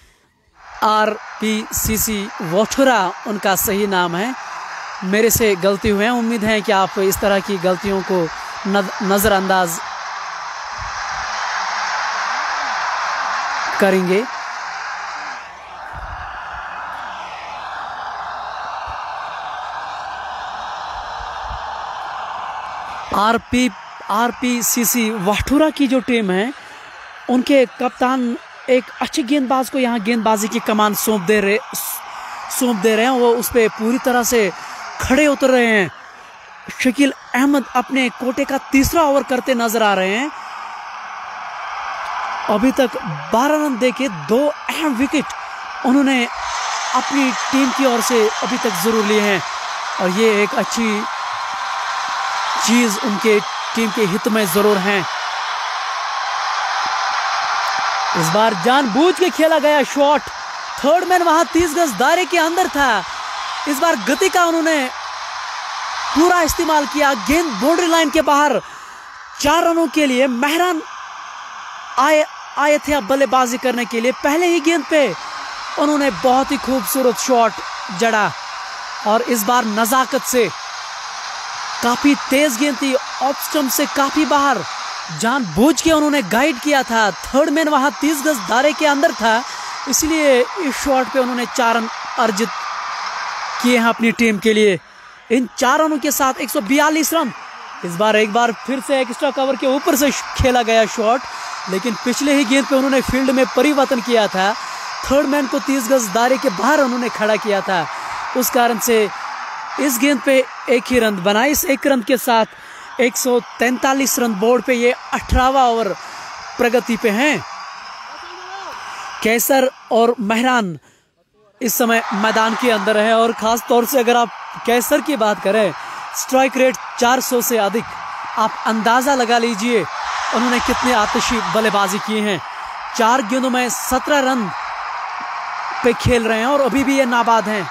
[SPEAKER 1] RPCC वाठुरा उनका सही नाम है। मेरे से गलती हुए हैं, उम्मीद है कि आप इस तरह की गलतियों को नज़रअंदाज करेंगे। RPCC वाठुरा की जो टीम है, उनके कप्तान एक अच्छे गेंदबाज को यहाँ गेंदबाजी की कमान सौंप दे रहे हैं। वो उस पर पूरी तरह से खड़े उतर रहे हैं। शकील अहमद अपने कोटे का तीसरा ओवर करते नजर आ रहे हैं। अभी तक 12 रन देके 2 अहम विकेट उन्होंने अपनी टीम की ओर से अभी तक जरूर लिए हैं, और ये एक अच्छी चीज उनके टीम के हित में जरूर है। इस बार जानबूझ के खेला गया शॉट, थर्ड मैन वहां 30 गज दायरे के अंदर था। इस बार गति का उन्होंने पूरा इस्तेमाल किया। गेंद बाउंड्री लाइन के बाहर 4 रनों के लिए मेहरान आए थे अब बल्लेबाजी करने के लिए। पहले ही गेंद पे उन्होंने बहुत ही खूबसूरत शॉट जड़ा, और इस बार नजाकत से, काफी तेज गेंद थी, ऑफ स्टंप से काफी बाहर, जानबूझ के उन्होंने गाइड किया था। थर्ड मैन वहां 30 गज दायरे के अंदर था, इसलिए इस शॉट पे उन्होंने 4 रन अर्जित किए हैं अपनी टीम के लिए। इन 4 रनों के साथ 142 रन। इस बार एक बार फिर से एक्स्ट्रा कवर के ऊपर से खेला गया शॉट, लेकिन पिछले ही गेंद पे उन्होंने फील्ड में परिवर्तन किया था। थर्ड मैन को 30 गज दायरे के बाहर उन्होंने खड़ा किया था, उस कारण से इस गेंद पे 1 ही रन बना। इस 1 रन के साथ 143 रन बोर्ड पे ये 18वां ओवर प्रगति पे हैं। कैसर और मेहरान इस समय मैदान के अंदर है, और खास तौर से अगर आप कैसर की बात करें, स्ट्राइक रेट 400 से अधिक। आप अंदाजा लगा लीजिए उन्होंने कितनी आतिशी बल्लेबाजी की है। 4 गेंदों में 17 रन पे खेल रहे हैं, और अभी भी ये नाबाद हैं।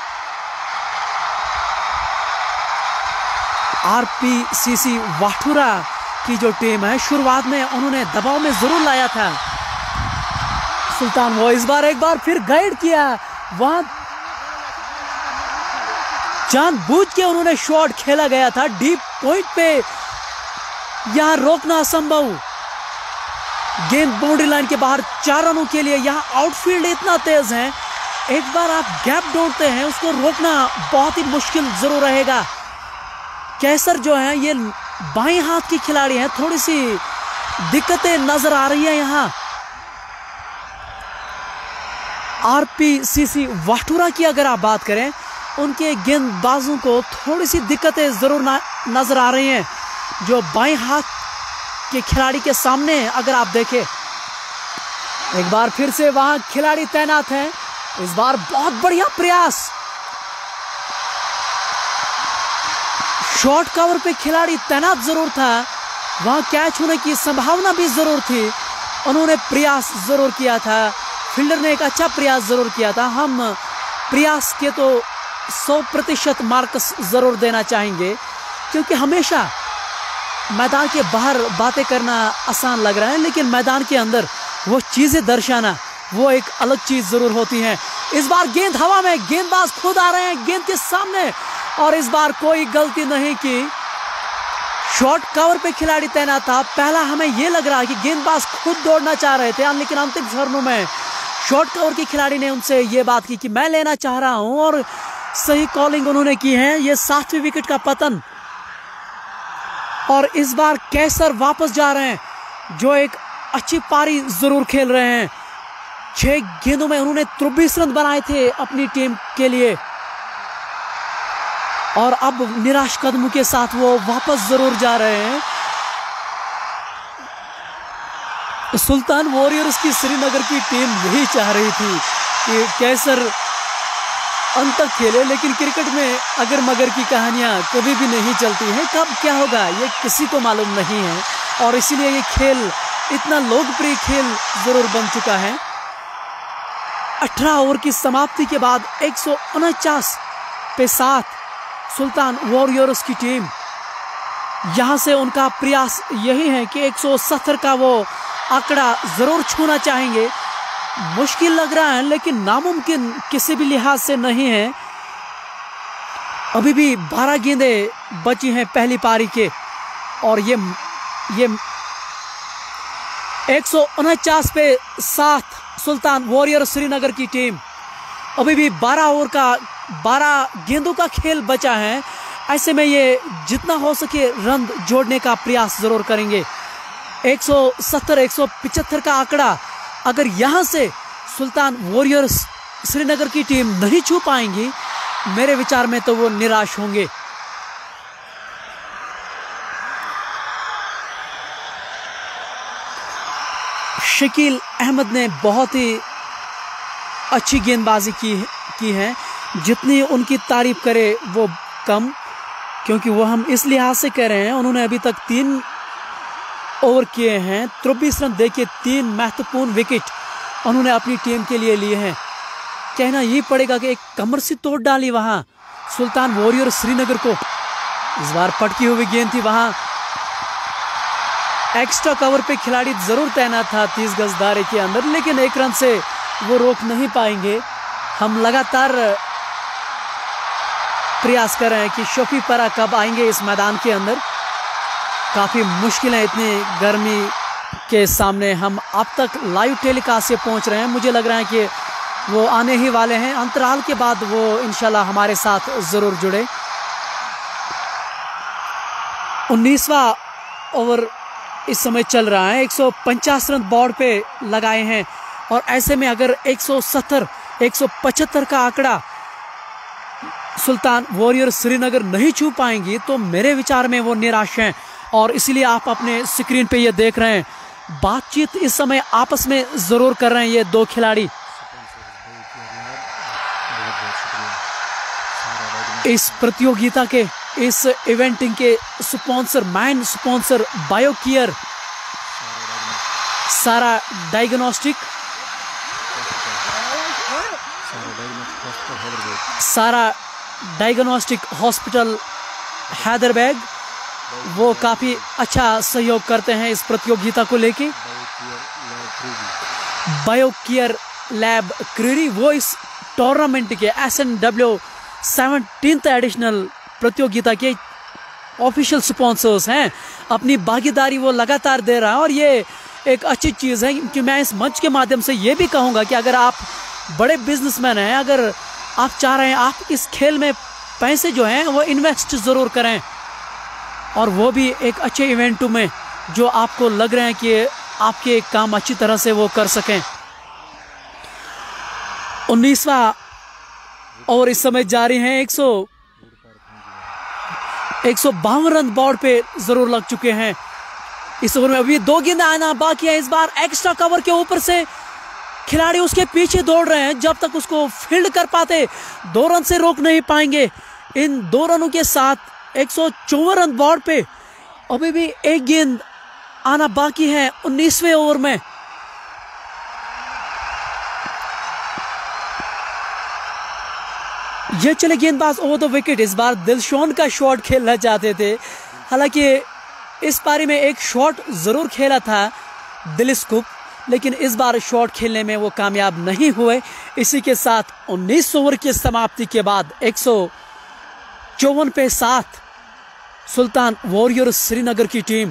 [SPEAKER 1] RPCC वाठुरा की जो टीम है, शुरुआत में उन्होंने दबाव में जरूर लाया था सुल्तान। वो इस बार एक बार फिर गाइड किया, वहां जानबूझ के उन्होंने शॉट खेला गया था डीप पॉइंट पे, यहां रोकना असंभव। गेंद बाउंड्री लाइन के बाहर 4 रनों के लिए। यहां आउटफील्ड इतना तेज है, एक बार आप गैप ढूंढते हैं, उसको रोकना बहुत ही मुश्किल जरूर रहेगा। कैसर जो है ये बाएं हाथ की खिलाड़ी हैं, थोड़ी सी दिक्कतें नजर आ रही है यहां। RPCC वाठुरा की अगर आप बात करें, उनके गेंदबाजों को थोड़ी सी दिक्कतें ज़रूर नज़र आ रही हैं। जो बाएं हाथ के खिलाड़ी के सामने अगर आप देखें, एक बार फिर से वहां खिलाड़ी तैनात हैं। इस बार बहुत बढ़िया प्रयास, शॉर्ट कवर पे खिलाड़ी तैनात जरूर था, वहां कैच होने की संभावना भी जरूर थी। उन्होंने प्रयास जरूर किया था, फील्डर ने एक अच्छा प्रयास जरूर किया था। हम प्रयास के तो 100% मार्क्स जरूर देना चाहेंगे, क्योंकि हमेशा मैदान के बाहर बातें करना आसान लग रहा है, लेकिन मैदान के अंदर वो चीज़ें दर्शाना वो एक अलग चीज़ ज़रूर होती है। इस बार गेंद हवा में, गेंदबाज खुद आ रहे हैं गेंद के सामने, और इस बार कोई गलती नहीं की। शॉर्ट कवर पे खिलाड़ी तैनात था। पहला हमें ये लग रहा है कि गेंदबाज खुद दौड़ना चाह रहे थे, लेकिन अंतिम क्षणों में शॉर्ट कवर के खिलाड़ी ने उनसे ये बात की कि मैं लेना चाह रहा हूं, और सही कॉलिंग उन्होंने की है। ये 7वीं विकेट का पतन, और इस बार कैसर वापस जा रहे हैं, जो एक अच्छी पारी जरूर खेल रहे हैं। 6 गेंदों में उन्होंने 23 रन बनाए थे अपनी टीम के लिए, और अब निराश कदमों के साथ वो वापस जरूर जा रहे हैं। सुल्तान वॉरियर्स की श्रीनगर की टीम यही चाह रही थी कि कैसर अंत तक खेले, लेकिन क्रिकेट में अगर मगर की कहानियां कभी भी नहीं चलती हैं। कब क्या होगा ये किसी को मालूम नहीं है, और इसीलिए ये खेल इतना लोकप्रिय खेल जरूर बन चुका है। 18 ओवर की समाप्ति के बाद 149 पे 7 सुल्तान वॉरियर्स की टीम, यहां से उनका प्रयास यही है कि 170 का वो आंकड़ा जरूर छूना चाहेंगे। मुश्किल लग रहा है, लेकिन नामुमकिन किसी भी लिहाज से नहीं है। अभी भी 12 गेंदें बची हैं पहली पारी के, और ये 149 पे 7 सुल्तान वॉरियर श्रीनगर की टीम। अभी भी 12 गेंदों का खेल बचा है। ऐसे में ये जितना हो सके रन जोड़ने का प्रयास जरूर करेंगे। 170-175 का आंकड़ा अगर यहां से सुल्तान वॉरियर्स श्रीनगर की टीम नहीं छू पाएंगी, मेरे विचार में तो वो निराश होंगे। शकील अहमद ने बहुत ही अच्छी गेंदबाजी की है। जितनी उनकी तारीफ करे वो कम, क्योंकि वो हम इस लिहाज से कह रहे हैं, उन्होंने अभी तक 3 ओवर किए हैं, 23 रन देके 3 महत्वपूर्ण विकेट उन्होंने अपनी टीम के लिए लिए हैं। कहना ये पड़ेगा कि एक कमर से तोड़ डाली वहां सुल्तान वॉरियर श्रीनगर को। इस बार पटकी हुई गेंद थी, वहां एक्स्ट्रा कवर पे खिलाड़ी जरूर तैनात था 30 गज दायरे के अंदर, लेकिन 1 रन से वो रोक नहीं पाएंगे। हम लगातार प्रयास कर रहे हैं कि शफी परा कब आएंगे इस मैदान के अंदर। काफ़ी मुश्किल है इतनी गर्मी के सामने। हम अब तक लाइव टेलीकास्ट से पहुंच रहे हैं, मुझे लग रहा है कि वो आने ही वाले हैं। अंतराल के बाद वो इंशाल्लाह हमारे साथ ज़रूर जुड़े। 19वां ओवर इस समय चल रहा है। 150 रन बोर्ड पे लगाए हैं, और ऐसे में अगर 170-175 का आंकड़ा सुल्तान वॉरियर श्रीनगर नहीं छू पाएंगी, तो मेरे विचार में वो निराश हैं। और इसीलिए आप अपने स्क्रीन पे ये देख रहे हैं, बातचीत इस समय आपस में जरूर कर रहे हैं ये 2 खिलाड़ी। इस प्रतियोगिता के, इस इवेंटिंग के स्पॉन्सर, मैन स्पॉन्सर बायोकेयर, सारा डायग्नोस्टिक, सारा डायग्नोस्टिक हॉस्पिटल हैदराबाद, वो काफ़ी अच्छा सहयोग करते हैं इस प्रतियोगिता को लेके। बायोकेयर लैब क्रीरी, वो इस टूर्नामेंट के SNW 17th एडिशनल प्रतियोगिता के ऑफिशियल स्पॉन्सर्स हैं। अपनी भागीदारी वो लगातार दे रहा है, और ये एक अच्छी चीज़ है। क्योंकि मैं इस मंच के माध्यम से ये भी कहूँगा कि अगर आप बड़े बिजनेसमैन हैं, अगर आप चाह रहे हैं आप इस खेल में पैसे जो हैं वो इन्वेस्ट ज़रूर करें, और वो भी एक अच्छे इवेंटों में जो आपको लग रहे हैं कि आपके काम अच्छी तरह से वो कर सकें। 19वां और इस समय जारी हैं 152 रन बोर्ड पे जरूर लग चुके हैं। इस ओवर में अभी 2 गेंद आना बाकी है। इस बार एक्स्ट्रा कवर के ऊपर से खिलाड़ी उसके पीछे दौड़ रहे हैं, जब तक उसको फील्ड कर पाते 2 रन से रोक नहीं पाएंगे। इन 2 रनों के साथ 154 रन बोर्ड पे अभी भी 1 गेंद आना बाकी है 19वें ओवर में। ये चले गेंदबाज ओवर द विकेट। इस बार दिलशॉन का शॉट खेलना चाहते थे, हालांकि इस पारी में एक शॉट जरूर खेला था दिलस्कूप, लेकिन इस बार शॉट खेलने में वो कामयाब नहीं हुए। इसी के साथ 19 ओवर की समाप्ति के बाद 154 पे 7 सुल्तान वॉरियर्स श्रीनगर की टीम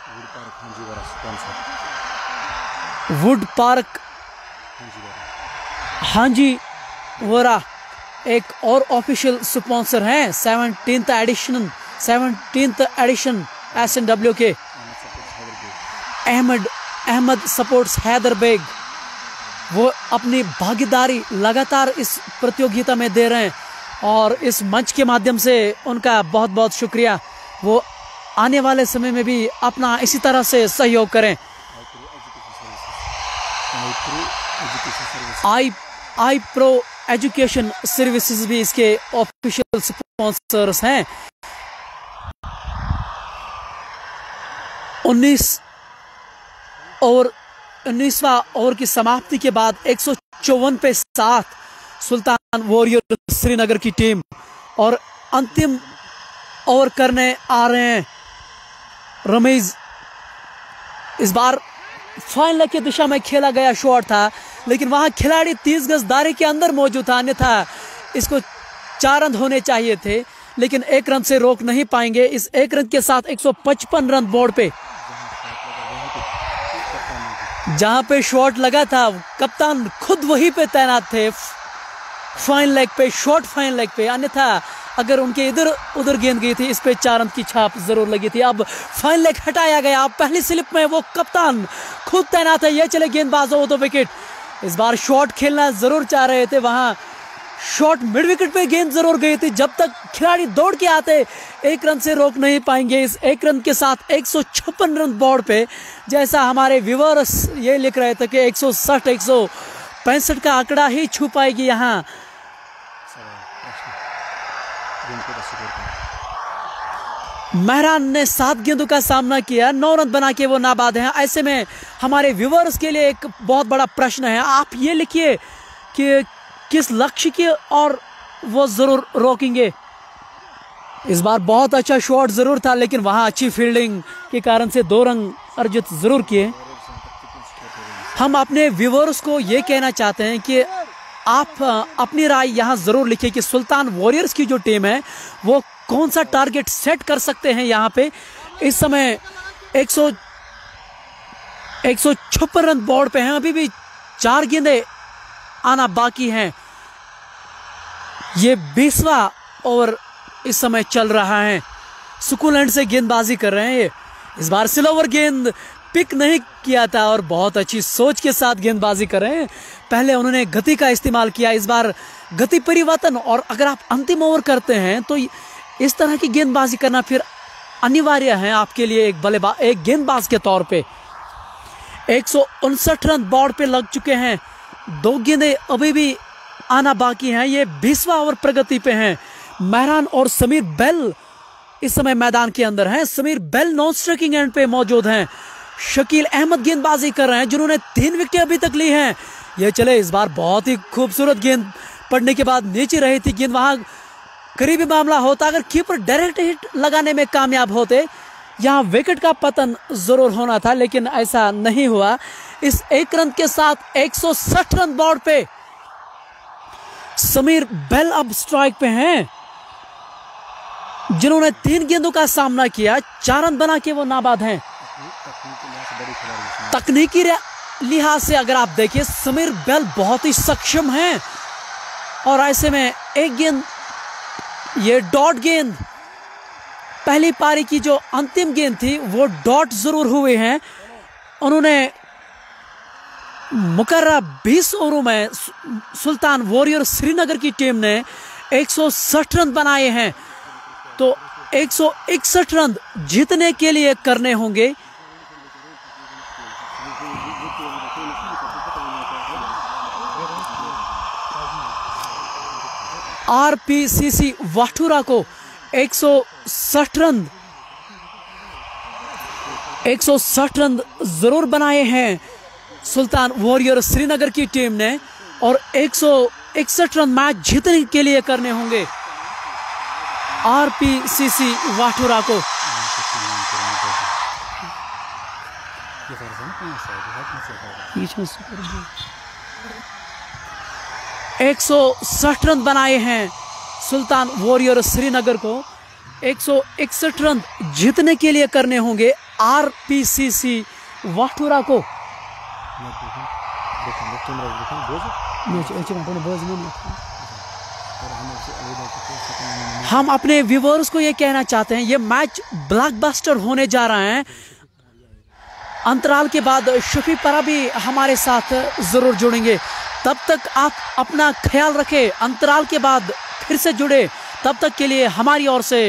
[SPEAKER 1] वुड पार्क हांजी वोरा एक और ऑफिशियल स्पॉन्सर हैं। 17th एडिशन SNW के अहमद सपोर्ट्स हैदरबेग, वो अपनी भागीदारी लगातार इस प्रतियोगिता में दे रहे हैं और इस मंच के माध्यम से उनका बहुत बहुत शुक्रिया। वो आने वाले समय में भी अपना इसी तरह से सहयोग करें। आई प्रो एजुकेशन सर्विसेज भी इसके ऑफिशियल स्पॉन्सर्स हैं। 19वां ओवर की समाप्ति के बाद 154 पे 7 सुल्तान वॉरियर श्रीनगर की टीम और अंतिम ओवर करने आ रहे हैं रमीज। इस बार फाइनल की दिशा में खेला गया शॉट था, लेकिन वहां खिलाड़ी 30 गज दायरे के अंदर मौजूद था, अन्यथा इसको 4 रन होने चाहिए थे, लेकिन 1 रन से रोक नहीं पाएंगे। इस 1 रन के साथ 155 रन बोर्ड पे। जहां पे शॉट लगा था कप्तान खुद वहीं पे तैनात थे, फाइन लेग पे, शॉर्ट फाइन लेग पे, अन्यथा अगर उनके इधर उधर गेंद गई थी इस पे 4 रन की छाप जरूर लगी थी। अब फाइन लेग हटाया गया, अब पहली स्लिप में वो कप्तान खुद तैनात है। ये चले गेंदबाज हो तो विकेट। इस बार शॉट खेलना जरूर चाह रहे थे, वहां शॉट मिड विकेट पे गेंद जरूर गई थी। जब तक खिलाड़ी दौड़ के आते 1 रन से रोक नहीं पाएंगे। इस 1 रन के साथ 156 रन बोर्ड पे, जैसा हमारे व्यूअर्स ये लिख रहे थे कि 160 165 का आंकड़ा ही छू पाएगी यहाँ। मेहरान ने 7 गेंदों का सामना किया, 9 रन बना के वो नाबाद हैं। ऐसे में हमारे व्यूअर्स के लिए एक बहुत बड़ा प्रश्न है, आप ये लिखिए कि किस लक्ष्य के और वो जरूर रोकेंगे। इस बार बहुत अच्छा शॉट जरूर था, लेकिन वहां अच्छी फील्डिंग के कारण से 2 रन अर्जित जरूर किए। हम अपने व्यूअर्स को ये कहना चाहते हैं कि आप अपनी राय यहाँ जरूर लिखिए कि सुल्तान वॉरियर्स की जो टीम है वो कौन सा टारगेट सेट कर सकते हैं। यहाँ पे इस समय 156 रन बोर्ड पे हैं, अभी भी 4 गेंदें आना बाकी हैं। ये 20वां ओवर इस समय चल रहा है। सुकुलैंड से गेंदबाजी कर रहे हैं ये। इस बार स्लोवर गेंद पिक नहीं किया था और बहुत अच्छी सोच के साथ गेंदबाजी कर रहे हैं। पहले उन्होंने गति का इस्तेमाल किया, इस बार गति परिवर्तन। और अगर आप अंतिम ओवर करते हैं तो इस तरह की गेंदबाजी करना फिर अनिवार्य है आपके लिए एक गेंदबाज के तौर पे। 159 रन बोर्ड पे लग चुके हैं, 2 गेंदें अभी भी आना बाकी हैं। ये 20वां ओवर प्रगति पे हैं। मेहरान और समीर बेल इस समय मैदान के अंदर हैं। Sameer Bell non striking end पे मौजूद हैं। शकील अहमद गेंदबाजी कर रहे हैं, जिन्होंने 3 विकेटें अभी तक ली हैं। ये चले, इस बार बहुत ही खूबसूरत गेंद पड़ने के बाद नीचे रही थी गेंद, वहां करीबी मामला होता अगर कीपर डायरेक्ट हिट लगाने में कामयाब होते, यहां विकेट का पतन जरूर होना था, लेकिन ऐसा नहीं हुआ। इस 1 रन के साथ 160 रन बोर्ड पे समीर बेल अब स्ट्राइक पे हैं, जिन्होंने 3 गेंदों का सामना किया, 4 रन बना के वो नाबाद हैं। तकनीकी लिहाज से अगर आप देखिए समीर बेल बहुत ही सक्षम हैं और ऐसे में एक गेंद, ये डॉट गेंद, पहली पारी की जो अंतिम गेंद थी वो डॉट जरूर हुए हैं। उन्होंने मुकर्रर 20 ओवरों में सुल्तान वॉरियर श्रीनगर की टीम ने 160 रन बनाए हैं। तो 161 रन जीतने के लिए करने होंगे। आरपीसीसी वाठूरा को 160 रन जरूर बनाए हैं सुल्तान वॉरियर श्रीनगर की टीम ने, और 161 रन मैच जीतने के लिए करने होंगे आरपीसीसी वाठूरा को। 160 रन बनाए हैं सुल्तान वॉरियर श्रीनगर को, 161 रन जीतने के लिए करने होंगे आरपीसीसी वाठूरा को। हम अपने व्यूअर्स को ये कहना चाहते हैं, ये मैच ब्लॉकबस्टर होने जा रहा है। अंतराल के बाद शफी परा भी हमारे साथ जरूर जुड़ेंगे। तब तक आप अपना ख्याल रखें, अंतराल के बाद फिर से जुड़े। तब तक के लिए हमारी ओर से